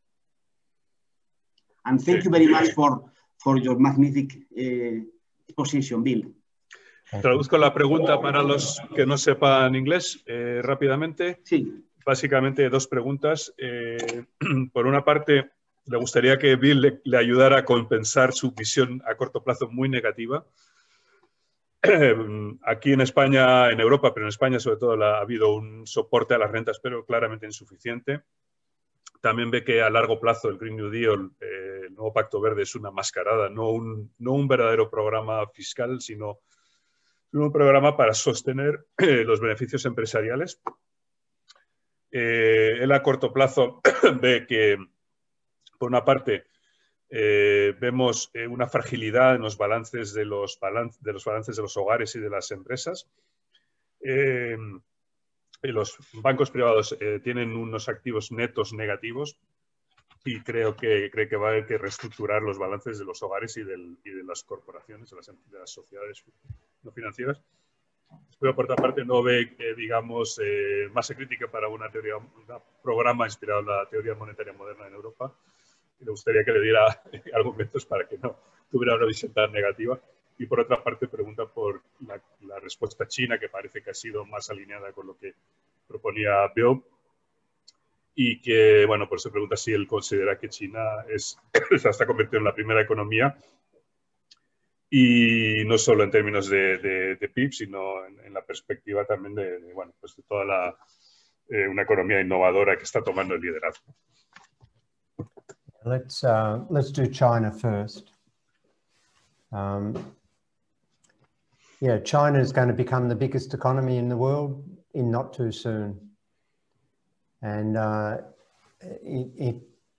And thank sí. you very much for, for your magnific uh, exposition, Bill.
Traduzco la pregunta para los que no sepan inglés eh, rápidamente.
Sí.
Básicamente dos preguntas. Eh, por una parte, le gustaría que Bill le, le ayudara a compensar su visión a corto plazo muy negativa. Aquí en España, en Europa, pero en España sobre todo la, ha habido un soporte a las rentas, pero claramente insuficiente. También ve que a largo plazo el Green New Deal, eh, el nuevo Pacto Verde, es una mascarada, no un, no un verdadero programa fiscal, sino un programa para sostener eh, los beneficios empresariales. Eh, él a corto plazo ve que, por una parte, Eh, vemos eh, una fragilidad en los balances de los, balan de los balances de los hogares y de las empresas. Eh, los bancos privados eh, tienen unos activos netos negativos y creo que, cree que va a haber que reestructurar los balances de los hogares y, del, y de las corporaciones, de las, de las sociedades no financieras. Pero por otra parte no ve, eh, digamos, eh, masa crítica para una teoría, un programa inspirado en la teoría monetaria moderna en Europa. Y le gustaría que le diera argumentos para que no tuviera una visión tan negativa. Y por otra parte pregunta por la, la respuesta china, que parece que ha sido más alineada con lo que proponía Bill. Y que, bueno, por eso pregunta si él considera que China es, se está convirtiendo en la primera economía, y no solo en términos de, de, de P I B, sino en, en la perspectiva también de, de, bueno, pues de toda la, eh, una economía innovadora que está tomando el liderazgo.
Let's, uh, let's do China first. Um, yeah, China is going to become the biggest economy in the world in not too soon. And uh, it, it,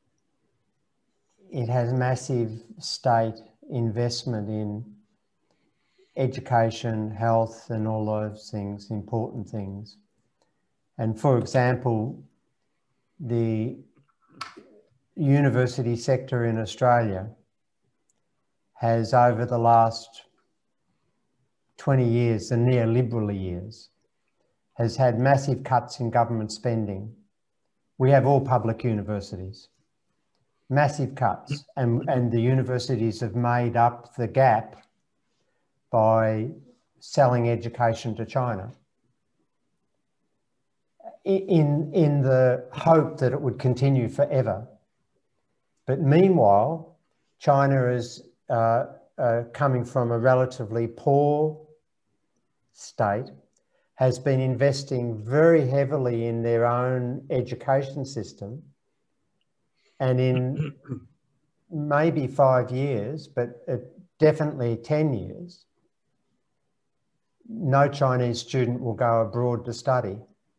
it has massive state investment in education, health, and all those things, important things. And for example, the university sector in Australia has, over the last twenty years, the neoliberal years, has had massive cuts in government spending. We have all public universities, massive cuts, and, and the universities have made up the gap by selling education to China in, in the hope that it would continue forever. But meanwhile, China is uh, uh, coming from a relatively poor state, has been investing very heavily in their own education system, and in maybe five years, but it, definitely ten years, no Chinese student will go abroad to study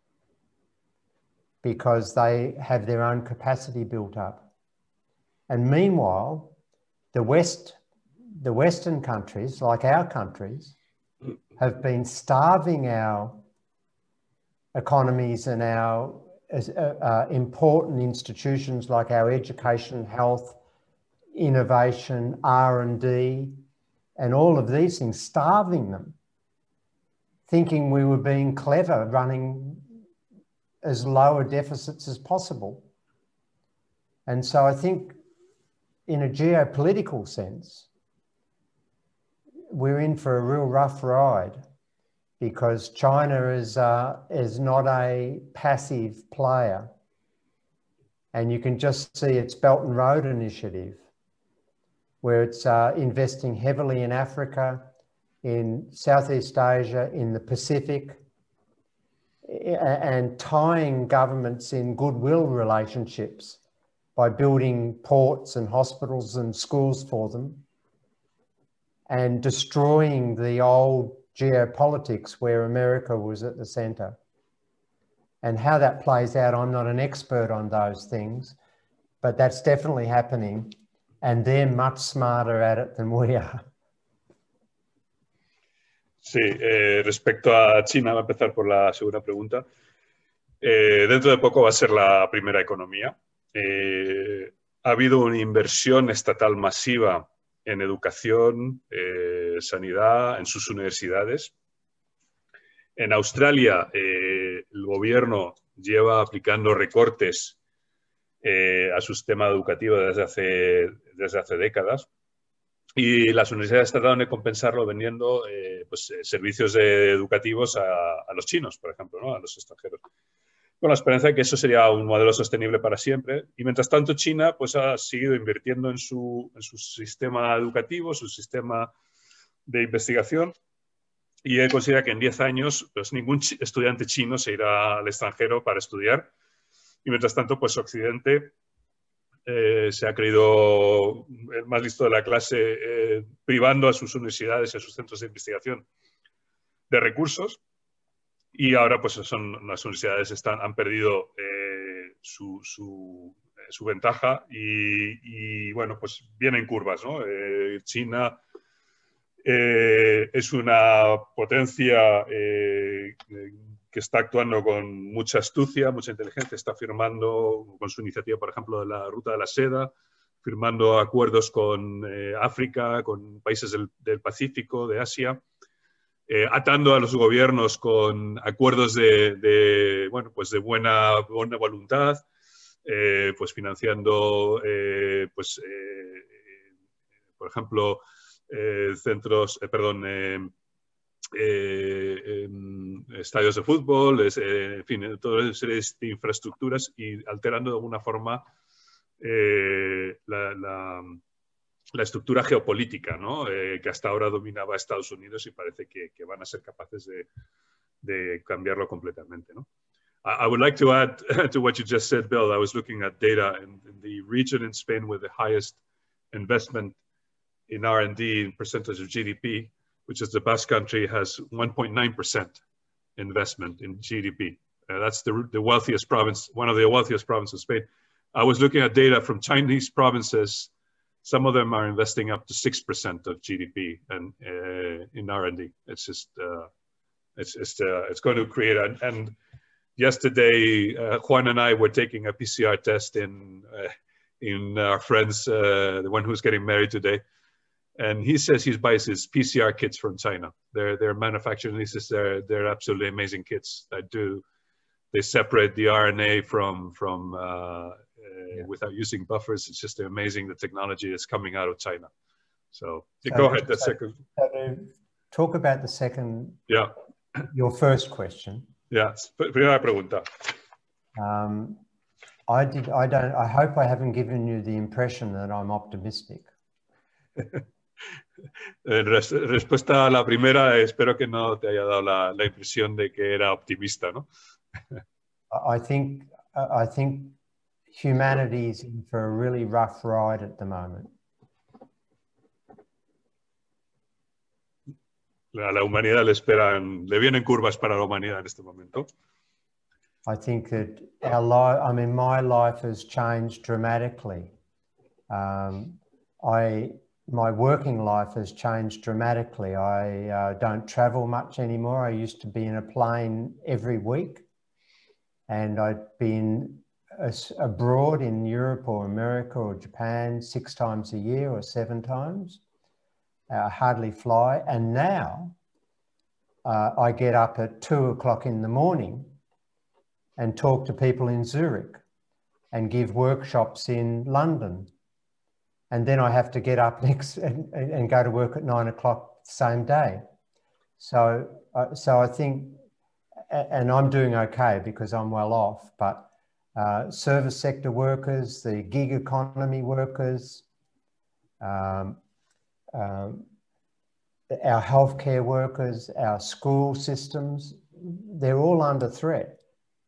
because they have their own capacity built up. And meanwhile, the West, the Western countries, like our countries, have been starving our economies and our uh, uh, important institutions like our education, health, innovation, R and D, and all of these things, starving them, thinking we were being clever, running as low a deficits as possible. And so I think in a geopolitical sense, we're in for a real rough ride because China is, uh, is not a passive player. And you can just see its Belt and Road Initiative, where it's uh, investing heavily in Africa, in Southeast Asia, in the Pacific, and tying governments in goodwill relationships by building ports and hospitals and schools for them, and destroying the old geopolitics where America was at the centre. And how that plays out, I'm not an expert on those things, but that's definitely happening, and they're much smarter at it than we are.
Sí, eh, respecto a China, voy a empezar por la segunda pregunta. Eh, dentro de poco va a ser la primera economía. Eh, ha habido una inversión estatal masiva en educación, eh, sanidad, en sus universidades. En Australia, eh, el gobierno lleva aplicando recortes eh, a su sistema educativo desde hace, desde hace décadas. Y las universidades trataron de compensarlo vendiendo eh, pues, servicios de educativos a, a los chinos, por ejemplo, ¿no? A los extranjeros, con la esperanza de que eso sería un modelo sostenible para siempre. Y mientras tanto, China pues, ha seguido invirtiendo en su, en su sistema educativo, su sistema de investigación, y él considera que en diez años pues, ningún ch- estudiante chino se irá al extranjero para estudiar. Y mientras tanto, pues Occidente Eh, se ha creído el más listo de la clase, eh, privando a sus universidades y a sus centros de investigación de recursos, y ahora pues son, las universidades están, han perdido eh, su, su, eh, su ventaja y, y bueno, pues vienen curvas, ¿no? Eh, China eh, es una potencia eh, que está actuando con mucha astucia, mucha inteligencia, está firmando con su iniciativa, por ejemplo, de la Ruta de la Seda, firmando acuerdos con eh, África, con países del, del Pacífico, de Asia, eh, atando a los gobiernos con acuerdos de, de, bueno, pues de buena, buena voluntad, eh, pues financiando, eh, pues, eh, por ejemplo, eh, centros, eh, perdón, eh, Eh, eh, estadios de fútbol, es, eh, en fin, toda una serie de infraestructuras y alterando de alguna forma eh, la, la, la estructura geopolítica, ¿no? eh, que hasta ahora dominaba Estados Unidos y parece que, que van a ser capaces de, de cambiarlo completamente, ¿no? I, I would like to add to what you just said, Bill. I was looking at data in, in the region in Spain with the highest investment in R and D in percentage of G D P, which is the Basque Country, has one point nine percent investment in G D P. Uh, that's the, the wealthiest province, one of the wealthiest provinces of Spain. I was looking at data from Chinese provinces. Some of them are investing up to six percent of G D P and uh, in R and D. It's just, uh, it's, it's, uh, it's going to create, a, and yesterday, uh, Juan and I were taking a P C R test in, uh, in our friends, uh, the one who's getting married today. And he says he buys his P C R kits from China. They're, they're manufactured, and he says they're, they're absolutely amazing kits that do, they separate the R N A from, from uh, uh, yeah. without using buffers. It's just amazing, the technology that's coming out of China. So, so go ahead, the so, second.
So to talk about the second,
yeah.
your first question.
Yeah, primera pregunta.
Um, I did, I don't, I hope I haven't given you the impression that I'm optimistic.
Res respuesta a la primera, espero que no te haya dado la, la impresión de que era optimista, ¿no?
I think I think humanity is in for a really rough ride at the moment.
La, la humanidad le esperan, le vienen curvas para la humanidad en este momento.
I think that our life, I mean, my life has changed dramatically. Um, I. My working life has changed dramatically. I uh, don't travel much anymore. I used to be in a plane every week, and I'd been abroad in Europe or America or Japan six times a year or seven times. I hardly fly. And now uh, I get up at two o'clock in the morning and talk to people in Zurich and give workshops in London. And then I have to get up next and, and go to work at nine o'clock the same day. So, uh, so I think, and I'm doing okay because I'm well off, but uh, service sector workers, the gig economy workers, um, um, our healthcare workers, our school systems, they're all under threat.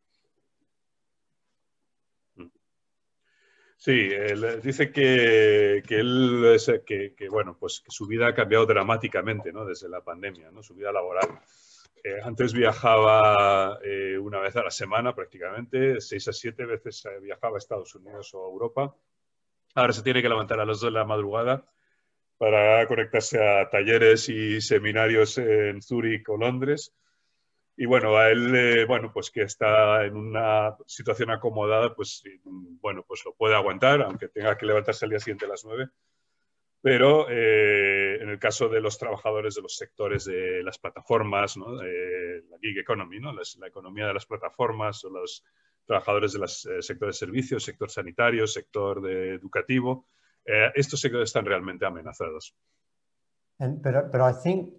Sí, él dice que, que él que, que, bueno, pues que su vida ha cambiado dramáticamente, ¿no? Desde la pandemia, ¿no? Su vida laboral. Eh, antes viajaba eh, una vez a la semana prácticamente, seis a siete veces viajaba a Estados Unidos o a Europa. Ahora se tiene que levantar a las dos de la madrugada para conectarse a talleres y seminarios en Zúrich o Londres. Y bueno, a él, eh, bueno, pues que está en una situación acomodada, pues bueno, pues lo puede aguantar, aunque tenga que levantarse al día siguiente a las nueve. Pero eh, en el caso de los trabajadores de los sectores de las plataformas, ¿no? eh, la gig economy, ¿no? Las, la economía de las plataformas, o los trabajadores del eh, sector de servicios, sector sanitario, sector de educativo, eh, estos sectores están realmente amenazados.
And, but, but I think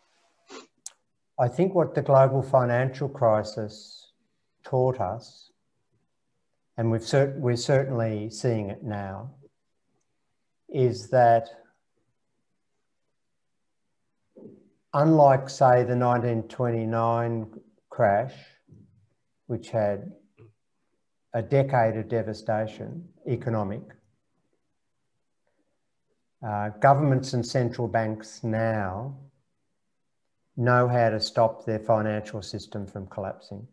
I think what the global financial crisis taught us, and we've cert we're certainly seeing it now, is that unlike, say, the nineteen twenty-nine crash, which had a decade of devastation, economic, uh, governments and central banks now know how to stop their financial system from collapsing.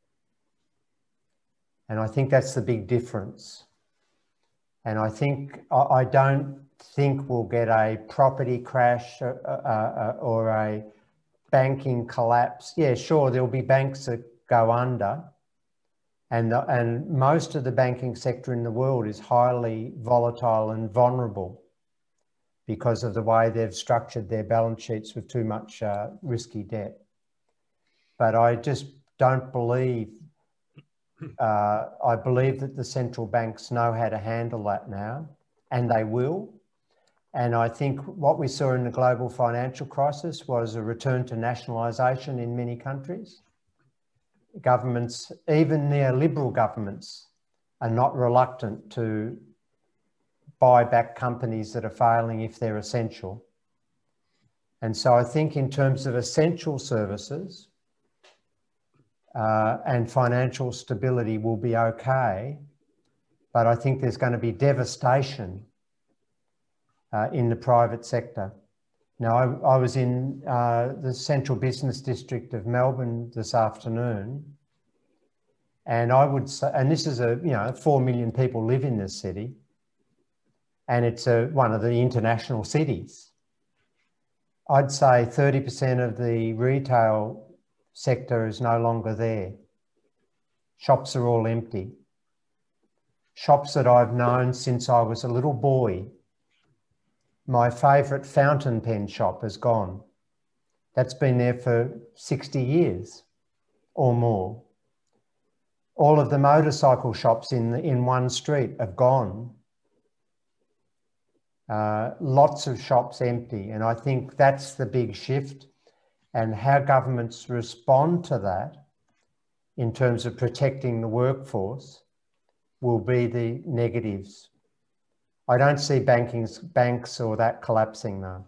And I think that's the big difference. And I think, I, I don't think we'll get a property crash uh, uh, uh, or a banking collapse. Yeah, sure, there'll be banks that go under, and, the, and most of the banking sector in the world is highly volatile and vulnerable because of the way they've structured their balance sheets with too much uh, risky debt. But I just don't believe, uh, I believe that the central banks know how to handle that now, and they will. And I think what we saw in the global financial crisis was a return to nationalisation in many countries. Governments, even neoliberal governments, are not reluctant to buy back companies that are failing if they're essential. And so I think in terms of essential services uh, and financial stability will be okay, but I think there's going to be devastation uh, in the private sector. Now, I, I was in uh, the central business district of Melbourne this afternoon, and I would say, and this is a, you know, four million people live in this city, and it's a, one of the international cities. I'd say thirty percent of the retail sector is no longer there. Shops are all empty. Shops that I've known since I was a little boy. My favourite fountain pen shop is gone. That's been there for sixty years or more. All of the motorcycle shops in, the, in one street have gone. Uh, lots of shops empty, and I think that's the big shift, and how governments respond to that in terms of protecting the workforce will be the negatives. I don't see banking, banks or that collapsing now.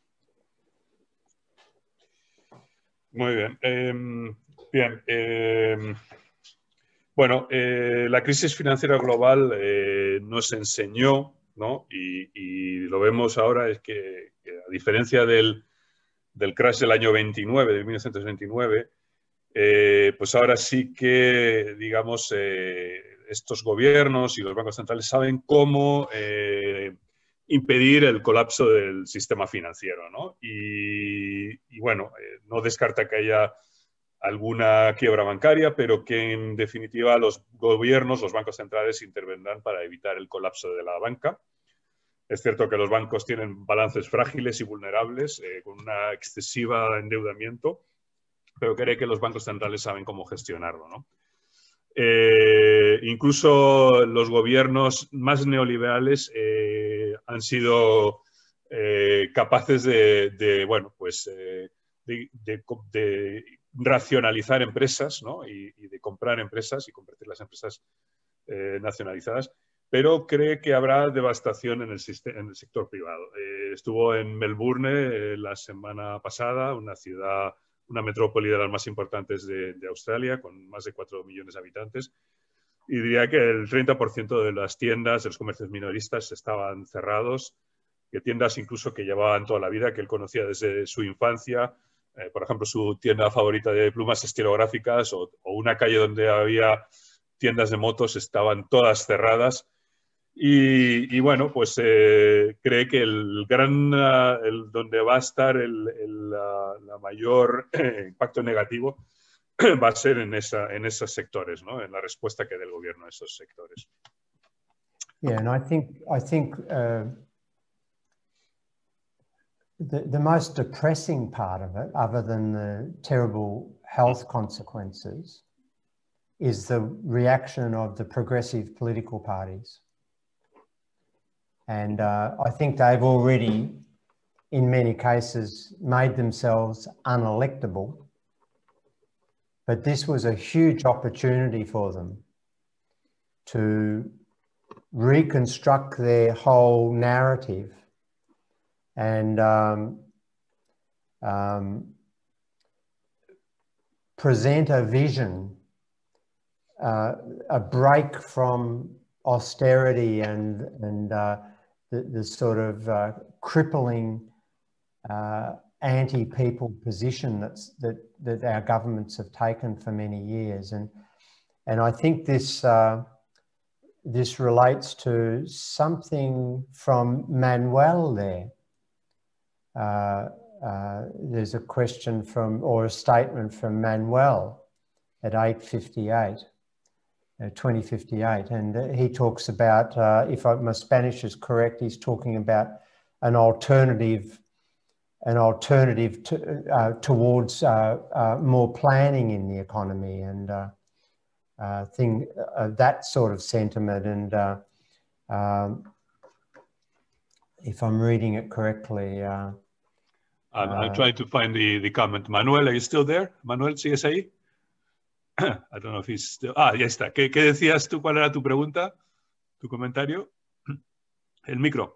Muy bien. Eh, bien. Eh, bueno, eh, la crisis financiera global eh, nos enseñó, ¿no? Y, y lo vemos ahora, es que, que a diferencia del, del crash del año veintinueve, de mil novecientos veintinueve, eh, pues ahora sí que, digamos, eh, estos gobiernos y los bancos centrales saben cómo eh, impedir el colapso del sistema financiero, ¿no? Y, y bueno, eh, no descarta que haya alguna quiebra bancaria, pero que en definitiva los gobiernos, los bancos centrales intervendrán para evitar el colapso de la banca. Es cierto que los bancos tienen balances frágiles y vulnerables, eh, con una excesiva endeudamiento, pero cree que los bancos centrales saben cómo gestionarlo, ¿no? Eh, incluso los gobiernos más neoliberales eh, han sido eh, capaces de, de, bueno, pues, eh, de, de, de racionalizar empresas, ¿no? y, y de comprar empresas y convertir las empresas eh, nacionalizadas, pero cree que habrá devastación en el, en el sector privado. Eh, estuvo en Melbourne eh, la semana pasada, una ciudad, una metrópoli de las más importantes de, de Australia, con más de cuatro millones de habitantes, y diría que el treinta por ciento de las tiendas, de los comercios minoristas, estaban cerrados, que tiendas incluso que llevaban toda la vida, que él conocía desde su infancia, eh, por ejemplo, su tienda favorita de plumas estilográficas o, o una calle donde había tiendas de motos, estaban todas cerradas. Y, y bueno, pues eh, cree que el gran, uh, el, donde va a estar el, el uh, la mayor eh, impacto negativo va a ser en, esa, en esos sectores, ¿no? En la respuesta que dé el gobierno a esos sectores.
Yeah, and I think, I think uh, the, the most depressing part of it, other than the terrible health consequences, is the reaction of the progressive political parties. And uh, I think they've already, in many cases, made themselves unelectable. But this was a huge opportunity for them to reconstruct their whole narrative and um, um, present a vision, uh, a break from austerity and, and uh, the, the sort of uh, crippling uh, anti-people position that's, that, that our governments have taken for many years. And, and I think this, uh, this relates to something from Manuel there. Uh, uh, there's a question from, or a statement from Manuel at eight fifty-eight, uh, twenty fifty-eight. And uh, he talks about, uh, if I, my Spanish is correct, he's talking about an alternative an alternative to, uh, towards uh, uh, more planning in the economy and uh, uh, thing, uh, that sort of sentiment. And uh, um, if I'm reading it correctly. Uh,
I'm,
uh,
I'm trying to find the, the comment. Manuel, are you still there? Manuel, ¿sigues ahí? I don't know if he's still... Ah, ya está. ¿Qué, qué decías tú? ¿Cuál era tu pregunta? ¿Tu comentario? El micro.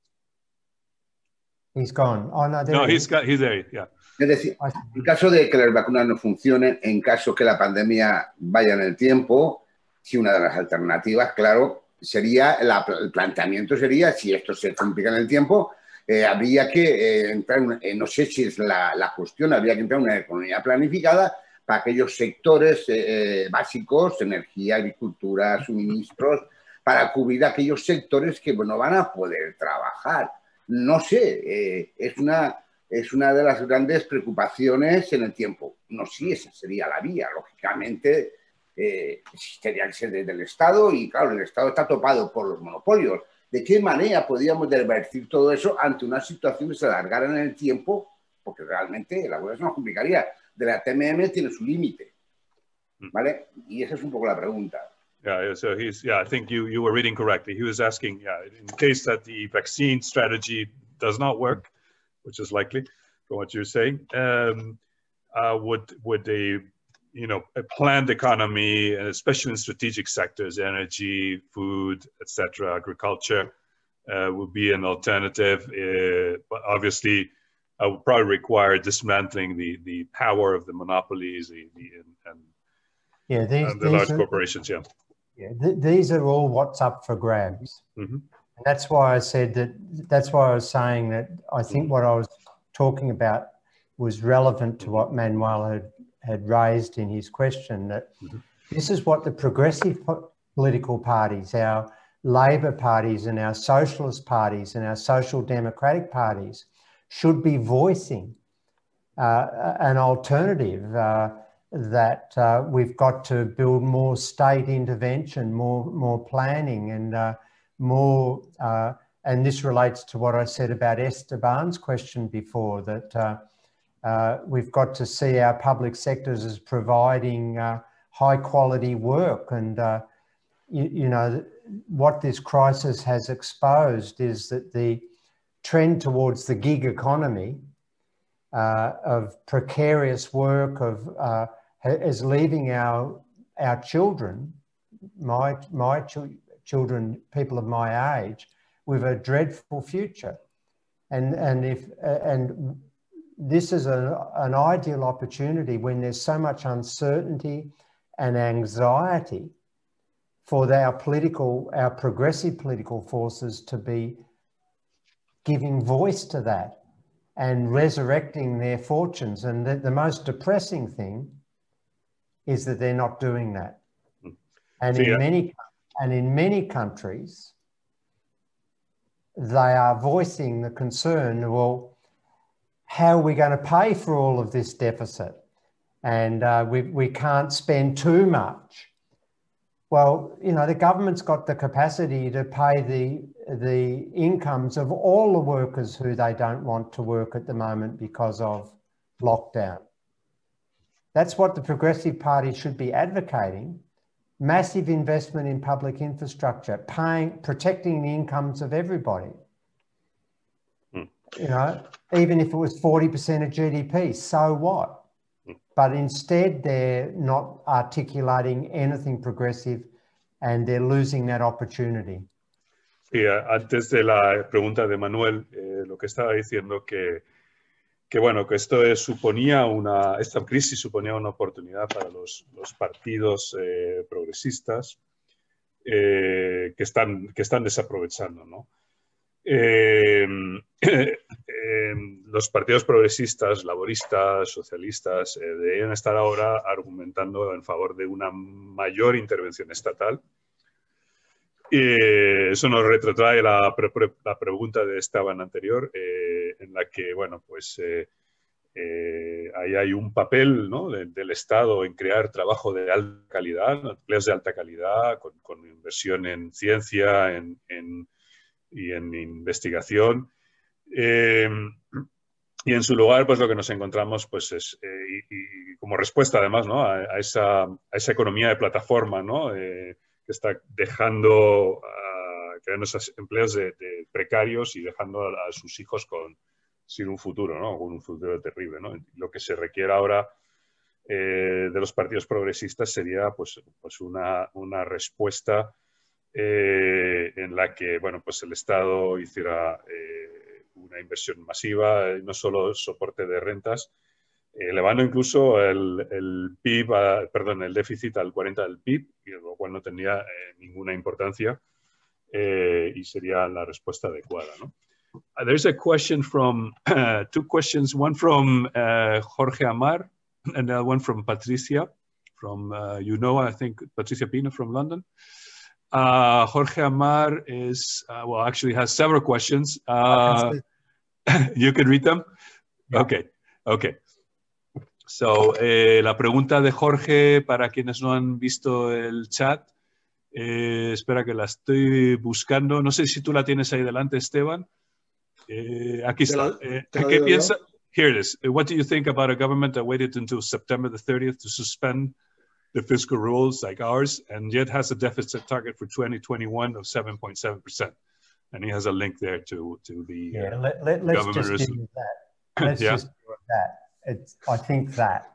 He's gone. Oh, no, there
no,
he
he's,
is.
got, he's there, yeah.
Es decir, en caso de que las vacunas no funcionen, en caso que la pandemia vaya en el tiempo, si una de las alternativas, claro, sería, la, el planteamiento sería, si esto se complica en el tiempo, eh, habría que eh, entrar, en, eh, no sé si es la, la cuestión, habría que entrar en una economía planificada para aquellos sectores eh, básicos, energía, agricultura, suministros, para cubrir aquellos sectores que no van a poder trabajar. No sé, eh, es, una, es una de las grandes preocupaciones en el tiempo. No sé si esa sería la vía. Lógicamente, eh, tendría que ser desde el Estado y, claro, el Estado está topado por los monopolios. ¿De qué manera podríamos revertir todo eso ante una situación que se alargara en el tiempo? Porque realmente la cosa se nos complicaría. De la T M M tiene su límite, ¿vale? Y esa es un poco la pregunta.
Yeah, so he's, yeah, I think you, you were reading correctly. He was asking, yeah, in case that the vaccine strategy does not work, which is likely from what you're saying, um, uh, would, would a, you know, a planned economy, and especially in strategic sectors, energy, food, et cetera, agriculture, uh, would be an alternative. Uh, but obviously, I would probably require dismantling the, the power of the monopolies the, the, and,
yeah, these,
and the
these
large
are,
corporations, yeah.
Yeah, th these are all what's up for grabs.
Mm-hmm.
And that's why I said that, that's why I was saying that I think what I was talking about was relevant to what Manuel had, had raised in his question, that mm-hmm. this is what the progressive po political parties, our Labor parties and our socialist parties and our social democratic parties should be voicing uh, an alternative uh, that uh, we've got to build more state intervention, more, more planning and uh, more, uh, and this relates to what I said about Esteban's question before, that uh, uh, we've got to see our public sectors as providing uh, high quality work. And, uh, you, you know, what this crisis has exposed is that the trend towards the gig economy uh, of precarious work, of uh, is leaving our our children, my my ch children, people of my age, with a dreadful future, and and if and this is a, an ideal opportunity when there's so much uncertainty and anxiety for our political, our progressive political forces to be giving voice to that and resurrecting their fortunes. And the, the most depressing thing is that they're not doing that. And
See,
in
yeah.
many and in many countries, they are voicing the concern, well, how are we going to pay for all of this deficit? And uh, we, we can't spend too much. Well, you know, the government's got the capacity to pay the, the incomes of all the workers who they don't want to work at the moment because of lockdown. That's what the Progressive Party should be advocating. Massive investment in public infrastructure, paying, protecting the incomes of everybody.
Mm.
You know, even if it was forty percent of G D P, so what? Mm. But instead they're not articulating anything progressive and they're losing that opportunity.
Sí, antes de la pregunta de Manuel, eh, lo que estaba diciendo que que bueno, que esto es, suponía una, esta crisis suponía una oportunidad para los, los partidos eh, progresistas eh, que, están, que están desaprovechando, ¿no? Eh, eh, los partidos progresistas, laboristas, socialistas, eh, deberían estar ahora argumentando en favor de una mayor intervención estatal. Y eso nos retrotrae la, pre, pre, la pregunta de Esteban anterior, eh, en la que, bueno, pues eh, Eh, ahí hay un papel, ¿no?, de, del Estado en crear trabajo de alta calidad, empleos de alta calidad, con, con inversión en ciencia en, en, y en investigación. Eh, y en su lugar, pues lo que nos encontramos, pues es, eh, y, y como respuesta además, ¿no?, a, a, esa, a esa economía de plataforma, ¿no?, eh, que está dejando, uh, creando esos empleos de, de precarios y dejando a, a sus hijos con, sin un futuro, ¿no?, con un futuro terrible, ¿no? Lo que se requiere ahora eh, de los partidos progresistas sería, pues, pues una, una respuesta eh, en la que, bueno, pues el Estado hiciera eh, una inversión masiva, no solo soporte de rentas, eh, elevando incluso el, el P I B, a, perdón, el déficit al cuarenta del P I B, lo cual no tenía eh, ninguna importancia eh, y sería la respuesta adecuada, ¿no? Uh, there's a question from, uh, two questions, one from uh, Jorge Amar and uh, one from Patricia, from, uh, you know, I think Patricia Pino from London. Uh, Jorge Amar is, uh, well, actually has several questions. Uh, you can read them? Yeah. Okay, okay. So, eh, la pregunta de Jorge, para quienes no han visto el chat, eh, espera que la estoy buscando. No sé si tú la tienes ahí delante, Esteban. Eh, aquí está. Eh, ¿Qué piensa? Here it is. What do you think about a government that waited until September the thirtieth to suspend the fiscal rules like ours, and yet has a deficit target for twenty twenty-one of seven point seven percent? And he has a link there to, to the
yeah,
uh,
let, let, let's just
governor's...
do that. Let's
yeah.
just do that. It's, I think that.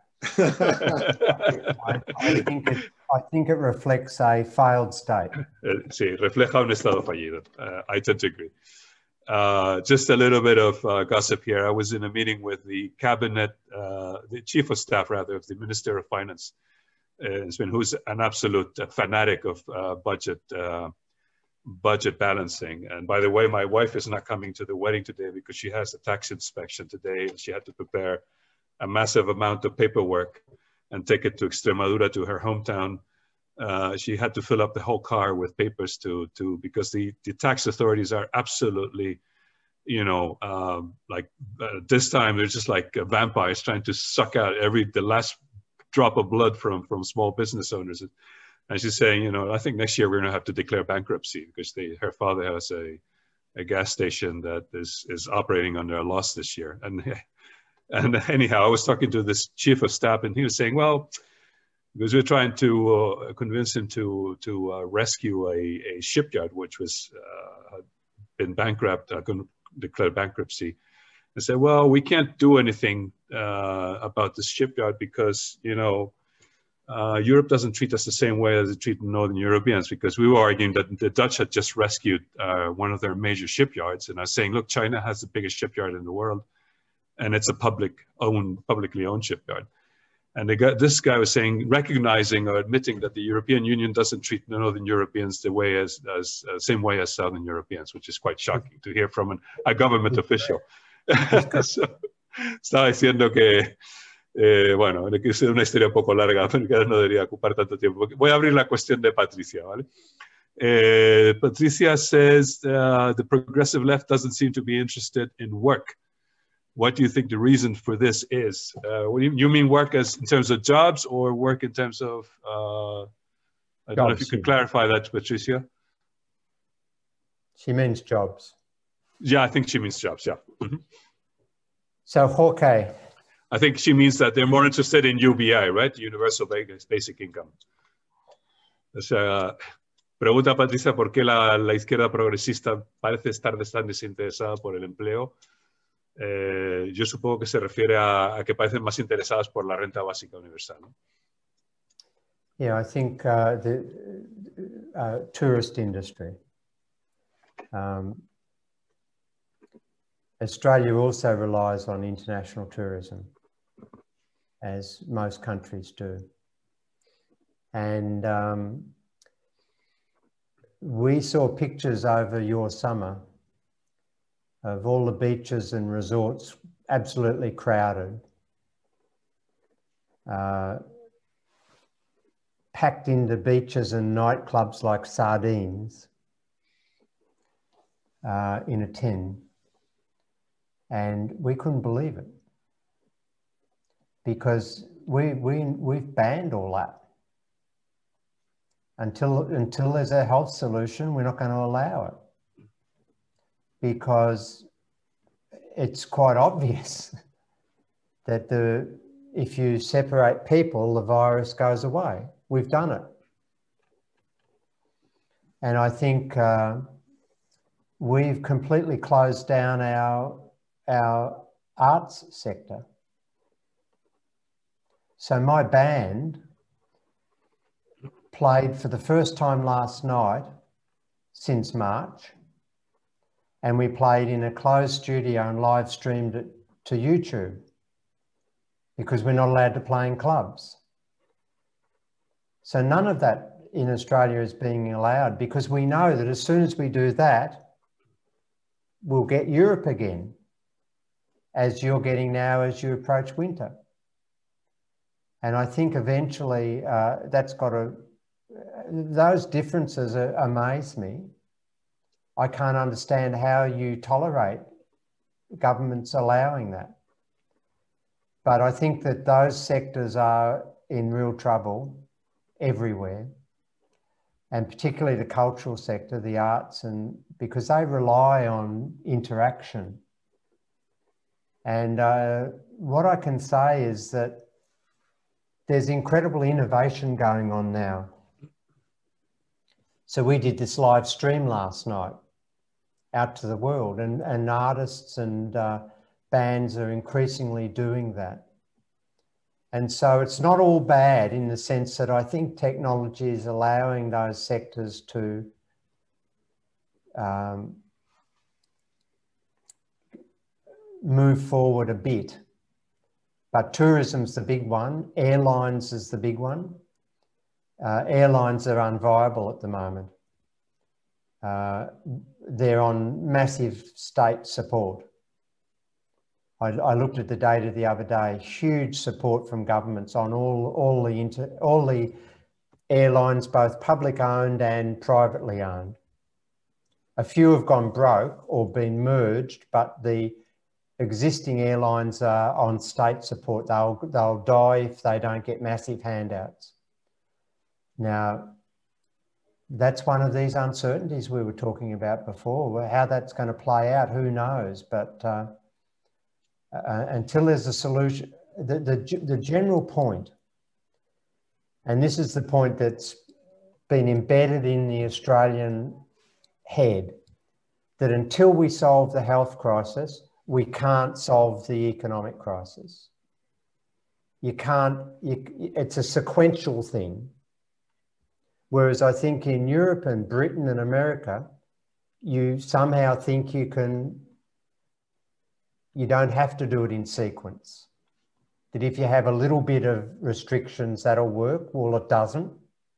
I, I, think it, I think it reflects a failed state.
Sí, refleja un estado fallido. Uh, I tend to agree. Uh, just a little bit of uh, gossip here. I was in a meeting with the cabinet, uh, the chief of staff, rather, of the Minister of Finance, uh, who's an absolute uh, fanatic of uh, budget uh, budget balancing. And by the way, my wife is not coming to the wedding today because she has a tax inspection today, and she had to prepare a massive amount of paperwork and take it to Extremadura, to her hometown. Uh, she had to fill up the whole car with papers to, to because the, the tax authorities are absolutely, you know, um, like uh, this time they're just like uh, vampires trying to suck out every, the last drop of blood from, from small business owners. And she's saying, you know, I think next year we're going to have to declare bankruptcy because they, her father has a, a gas station that is, is operating under a loss this year. And, and anyhow, I was talking to this chief of staff and he was saying, well, because we're trying to uh, convince him to to uh, rescue a, a shipyard which was uh, been bankrupt, uh, declared bankruptcy. I said, well, we can't do anything uh, about this shipyard because, you know, uh, Europe doesn't treat us the same way as it treats Northern Europeans, because we were arguing that the Dutch had just rescued uh, one of their major shipyards. And I was saying, look, China has the biggest shipyard in the world, and it's a public owned, publicly owned shipyard. And they got, this guy was saying, recognizing or admitting that the European Union doesn't treat the Northern Europeans the way as, as uh, same way as Southern Europeans, which is quite shocking to hear from an, a government official. So, estaba diciendo que, eh, bueno, que es una historia un poco larga, pero que no debería ocupar tanto tiempo. Voy a abrir la cuestión de Patricia, ¿vale? Eh, Patricia says uh, the progressive left doesn't seem to be interested in work. What do you think the reason for this is? Uh, what do you, you mean work as in terms of jobs or work in terms of, uh, I don't jobs, know if you could clarify that, Patricia.
She means jobs.
Yeah, I think she means jobs, yeah. Mm-hmm.
So Jorge.
I think she means that they're more interested in U B I, right? Universal Basic Income. O sea, pregunta Patricia por qué la, la izquierda progresista parece estar tan desinteresada por el empleo. Eh, yo supongo que se refiere a, a que parecen más interesadas por la renta básica universal, ¿no?
Yeah, I think uh, the uh, tourist industry. Um, Australia also relies on international tourism, as most countries do. And um, we saw pictures over your summer of all the beaches and resorts absolutely crowded, uh, packed into beaches and nightclubs like sardines uh, in a tin. And we couldn't believe it. because we, we, we've banned all that. Until, until there's a health solution, we're not going to allow it. Because it's quite obvious that the, if you separate people, the virus goes away. We've done it. And I think uh, we've completely closed down our, our arts sector. So my band played for the first time last night since March, and we played in a closed studio and live streamed it to YouTube because we're not allowed to play in clubs. So none of that in Australia is being allowed, because we know that as soon as we do that, we'll get Europe again, as you're getting now as you approach winter. And I think eventually uh, that's got to, those differences are, amaze me. I can't understand how you tolerate governments allowing that. But I think that those sectors are in real trouble everywhere, and particularly the cultural sector, the arts, and because they rely on interaction. And uh, what I can say is that there's incredible innovation going on now. So we did this live stream last night out to the world, and, and artists and uh, bands are increasingly doing that. And so it's not all bad in the sense that I think technology is allowing those sectors to um, move forward a bit. But tourism's the big one, airlines is the big one. Uh, airlines are unviable at the moment. Uh, they're on massive state support. I, I looked at the data the other day, huge support from governments on all, all, the, inter, all the airlines, both public owned and privately owned. A few have gone broke or been merged, but the existing airlines are on state support. They'll, they'll die if they don't get massive handouts. Now, that's one of these uncertainties we were talking about before. How that's going to play out, who knows? But uh, uh, until there's a solution, the, the, the general point, and this is the point that's been embedded in the Australian head, that until we solve the health crisis, we can't solve the economic crisis. You can't, you, it's a sequential thing. Whereas I think in Europe and Britain and America, you somehow think you can, you don't have to do it in sequence. That if you have a little bit of restrictions, that'll work. Well, it doesn't.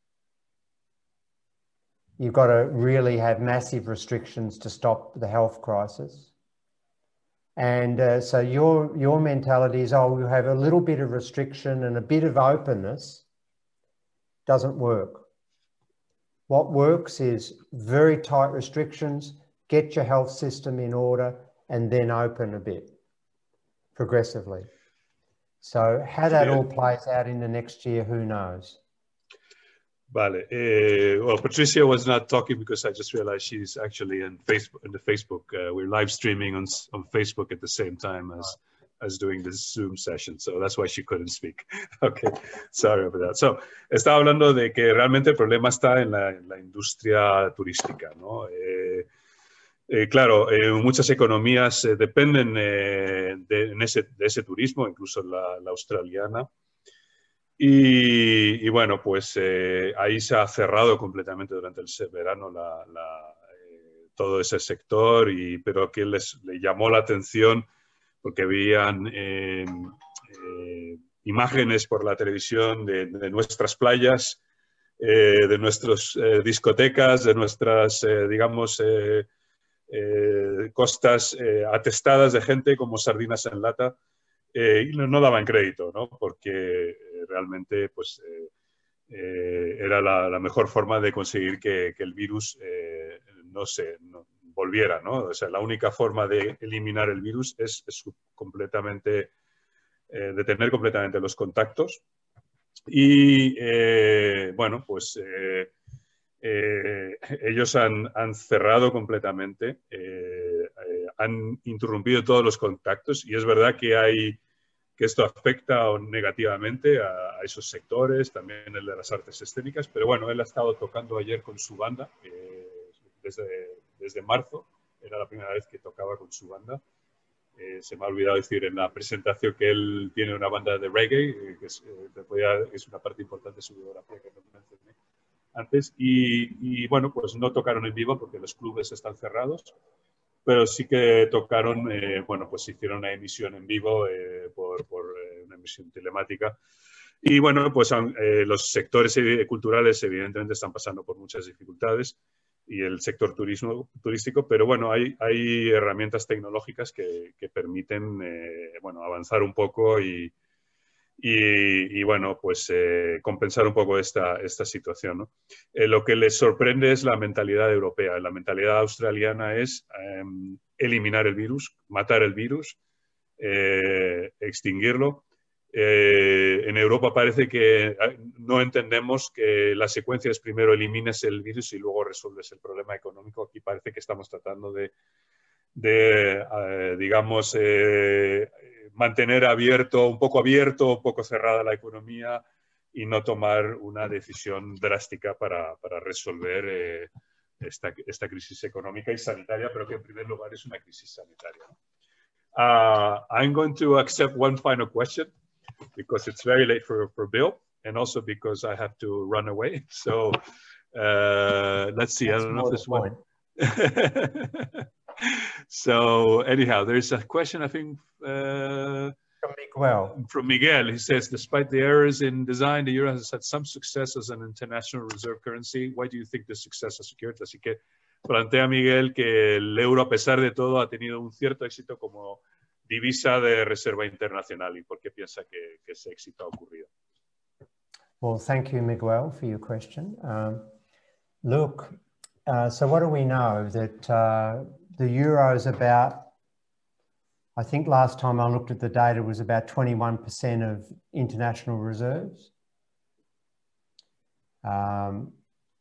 You've got to really have massive restrictions to stop the health crisis. And uh, so your, your mentality is, oh, we'll have a little bit of restriction and a bit of openness. Doesn't work. What works is very tight restrictions, get your health system in order, and then open a bit progressively. So how that all plays out in the next year, who knows?
Vale. Uh, well, Patricia was not talking because I just realized she's actually in Facebook. In the Facebook, uh, we're live streaming on on Facebook at the same time as as doing this Zoom session, so that's why she couldn't speak. Okay, sorry about that. So, estaba hablando de que realmente el problema está en la, en la industria turística, ¿no? Eh, eh, claro, eh, muchas economías eh, dependen eh, de, en ese, de ese turismo, incluso la, la australiana. Y, y bueno, pues eh, ahí se ha cerrado completamente durante el verano la, la, eh, todo ese sector, y, pero que les le llamó la atención porque veían eh, eh, imágenes por la televisión de, de nuestras playas, eh, de nuestras eh, discotecas, de nuestras, eh, digamos, eh, eh, costas eh, atestadas de gente como sardinas en lata, eh, y no, no daban crédito, ¿no? Porque eh, realmente pues, eh, eh, era la, la mejor forma de conseguir que, que el virus eh, no se... No, volviera, ¿no? O sea, la única forma de eliminar el virus es, es completamente eh, detener completamente los contactos. Y eh, bueno, pues eh, eh, ellos han, han cerrado completamente, eh, eh, han interrumpido todos los contactos, y es verdad que hay que esto afecta negativamente a, a esos sectores, también el de las artes escénicas, pero bueno, él ha estado tocando ayer con su banda, eh, desde, desde marzo, era la primera vez que tocaba con su banda. Eh, se me ha olvidado decir en la presentación que él tiene una banda de reggae, eh, que es, eh, podía, es una parte importante de su biografía que no mencioné antes, y, y bueno, pues no tocaron en vivo porque los clubes están cerrados, pero sí que tocaron, eh, bueno, pues hicieron una emisión en vivo eh, por, por eh, una emisión telemática. Y bueno, pues eh, los sectores culturales evidentemente están pasando por muchas dificultades, y el sector turismo, turístico, pero bueno, hay, hay herramientas tecnológicas que, que permiten eh, bueno, avanzar un poco y, y, y bueno, pues eh, compensar un poco esta, esta situación, ¿no? Eh, lo que les sorprende es la mentalidad europea. La mentalidad australiana es eh, eliminar el virus, matar el virus, eh, extinguirlo. Eh, en Europa parece que no entendemos que la secuencia es primero elimines el virus y luego resuelves el problema económico. Aquí parece que estamos tratando de, de eh, digamos, eh, mantener abierto, un poco abierto, un poco cerrada la economía, y no tomar una decisión drástica para, para resolver eh, esta, esta crisis económica y sanitaria, pero que en primer lugar es una crisis sanitaria, ¿no? Uh, I'm going to accept one final question, because it's very late for, for Bill, and also because I have to run away. So uh, let's see. That's I don't know if this one. So anyhow, there's a question, I think, uh,
from Miguel.
From Miguel. He says, despite the errors in design, the euro has had some success as an international reserve currency. Why do you think the success has occurred? Así que plantea Miguel que el euro, a pesar de todo, ha tenido un cierto éxito como divisa de reserva internacional. ¿Y por qué piensa que, que ese éxito ha ocurrido?
Well, thank you, Miguel, for your question. Um, look, uh, so what do we know? That uh, the euro is about, I think last time I looked at the data, was about twenty-one percent of international reserves. Um,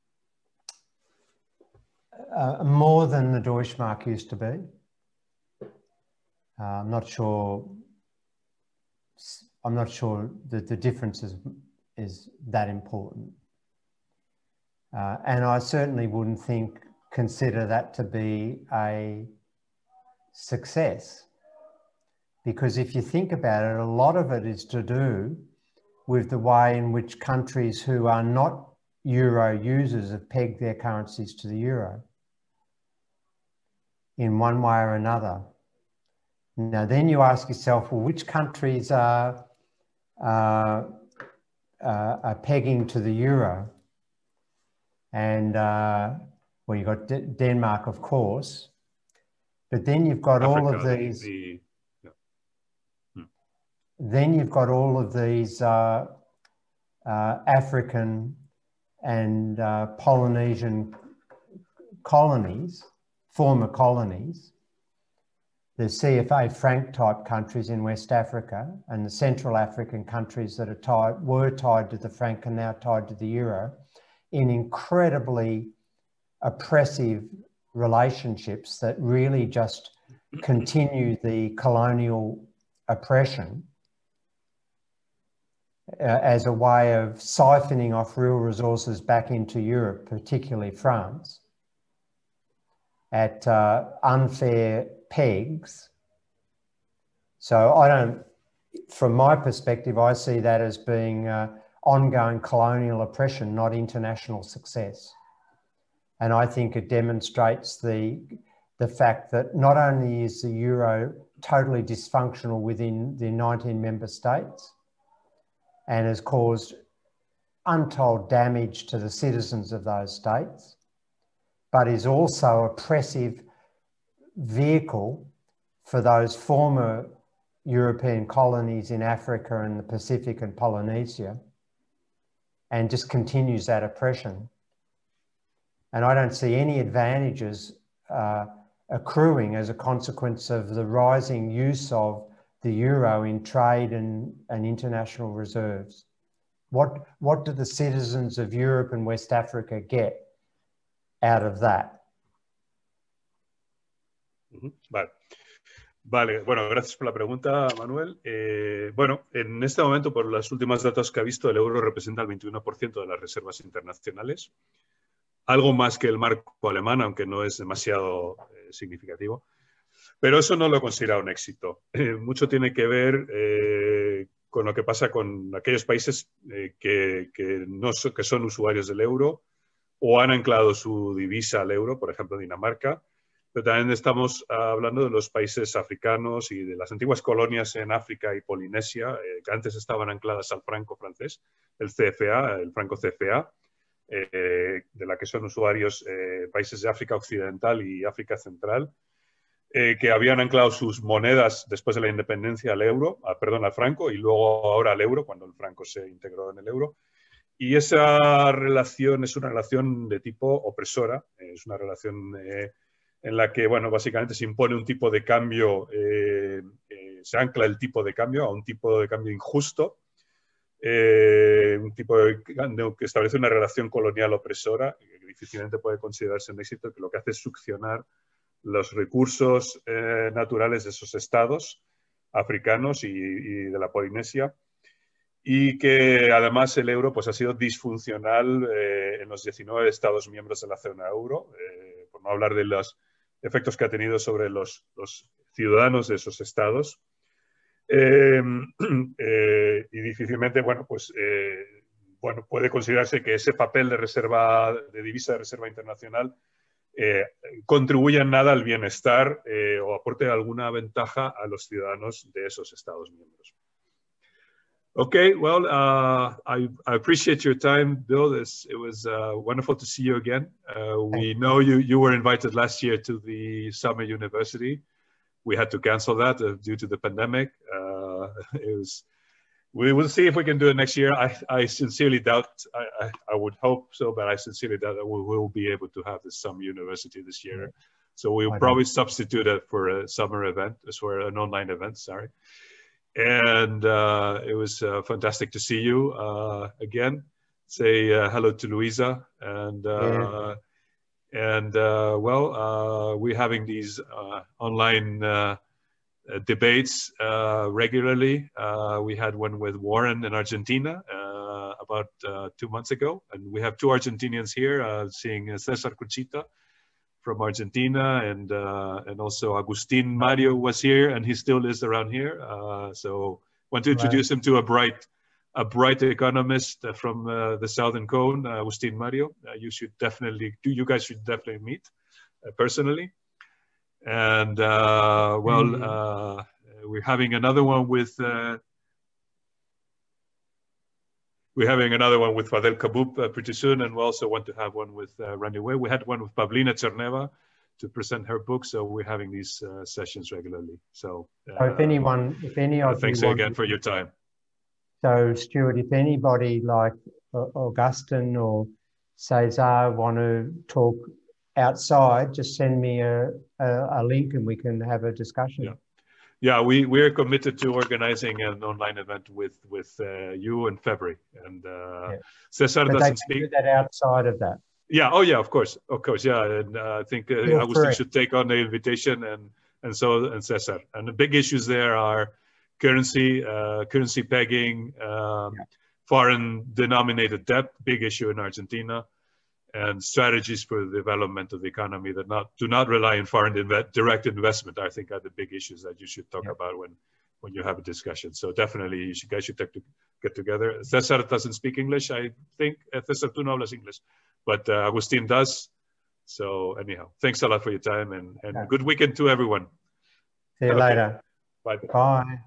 uh, more than the Deutschmark used to be. Uh, I'm not sure, I'm not sure that the difference is, is that important. Uh, and I certainly wouldn't think, consider that to be a success. Because if you think about it, a lot of it is to do with the way in which countries who are not euro users have pegged their currencies to the euro in one way or another. Now, then you ask yourself, well, which countries are, uh, uh, are pegging to the euro? And, uh, well, you've got D Denmark, of course, but then you've got Africa, all of these, the, yeah. hmm. then you've got all of these uh, uh, African and uh, Polynesian colonies, former colonies, the C F A franc type countries in West Africa, and the Central African countries that are tied, were tied to the franc and now tied to the euro, in incredibly oppressive relationships that really just continue the colonial oppression uh, as a way of siphoning off real resources back into Europe, particularly France, at uh, unfair pegs. So I don't, from my perspective, I see that as being uh, ongoing colonial oppression, not international success. And I think it demonstrates the, the fact that not only is the euro totally dysfunctional within the nineteen member states and has caused untold damage to the citizens of those states, but is also an oppressive vehicle for those former European colonies in Africa and the Pacific and Polynesia, and just continues that oppression. And I don't see any advantages uh, accruing as a consequence of the rising use of the euro in trade and, and international reserves? What, what do the citizens of Europe and West Africa get out of that?
Vale. Vale, bueno, gracias por la pregunta, Manuel. Eh, bueno, en este momento, por los últimos datos que ha visto, el euro representa el veintiuno por ciento de las reservas internacionales, algo más que el marco alemán, aunque no es demasiado eh, significativo. Pero eso no lo considera un éxito. Eh, mucho tiene que ver eh, con lo que pasa con aquellos países eh, que, que, no so, que son usuarios del euro o han anclado su divisa al euro, por ejemplo, Dinamarca. Pero también estamos hablando de los países africanos y de las antiguas colonias en África y Polinesia, eh, que antes estaban ancladas al franco francés, el C F A, el franco C F A, eh, de la que son usuarios eh, países de África Occidental y África Central, eh, que habían anclado sus monedas después de la independencia al euro, a, perdón, al franco, y luego ahora al euro, cuando el franco se integró en el euro. Y esa relación es una relación de tipo opresora, es una relación eh, en la que, bueno, básicamente se impone un tipo de cambio, eh, eh, se ancla el tipo de cambio a un tipo de cambio injusto, eh, un tipo de, que establece una relación colonial opresora, que difícilmente puede considerarse un éxito, que lo que hace es succionar los recursos eh, naturales de esos estados africanos y, y de la Polinesia, y que además el euro pues, ha sido disfuncional eh, en los diecinueve estados miembros de la zona euro, eh, por no hablar de los efectos que ha tenido sobre los, los ciudadanos de esos estados. Eh, eh, y difícilmente, bueno, pues, eh, bueno, puede considerarse que ese papel de reserva, de divisa de reserva internacional, eh, contribuya en nada al bienestar eh, o aporte alguna ventaja a los ciudadanos de esos estados miembros. Okay, well, uh, I, I appreciate your time, Bill. This, it was uh, wonderful to see you again. Uh, we know you, you were invited last year to the Summer University. We had to cancel that uh, due to the pandemic. Uh, it was, we will see if we can do it next year. I, I sincerely doubt, I, I, I would hope so, but I sincerely doubt that we will be able to have the Summer University this year. Yeah. So we'll I probably know. substitute it for a summer event, for an online event, sorry. And uh, it was uh, fantastic to see you uh, again. Say uh, hello to Luisa. And, uh, yeah. and uh, well, uh, we're having these uh, online uh, debates uh, regularly. Uh, we had one with Warren in Argentina uh, about uh, two months ago. And we have two Argentinians here, uh, seeing Cesar Conchita from Argentina, and uh, and also Agustin Mario was here, and he still is around here. Uh, so want to introduce right. him to a bright, a bright economist from uh, the Southern Cone, uh, Agustin Mario. Uh, you should definitely, you guys should definitely meet uh, personally. And uh, well, mm. uh, we're having another one with. Uh, We're having another one with Fadel Kaboub uh, pretty soon, and we also want to have one with uh, Randy Way. We had one with Pavlina Cherneva to present her book, so we're having these uh, sessions regularly. So, uh,
so if anyone, if any of
uh, thanks
you
again
want,
for your time.
So, Stuart, if anybody like uh, Augustin or Cesar want to talk outside, just send me a, a, a link and we can have a discussion.
Yeah. Yeah, we, we're committed to organizing an online event with, with uh, you in February. And uh, yeah. Cesar
but
doesn't
they
speak.
Do that outside of that.
Yeah, oh yeah, of course, of course, yeah. And uh, I think uh, Agustin should take on the invitation, and, and so, and Cesar. And the big issues there are currency, uh, currency pegging, um, yeah. foreign denominated debt, big issue in Argentina, and strategies for the development of the economy that not do not rely on foreign inve direct investment, I think, are the big issues that you should talk yep. about when, when you have a discussion. So definitely, you should, guys should take to get together. Cesar doesn't speak English, I think. Cesar, tú no hablas English, but uh, Agustin does. So anyhow, thanks a lot for your time, and, and yeah. good weekend to everyone.
See you
okay.
later.
Bye.
Bye.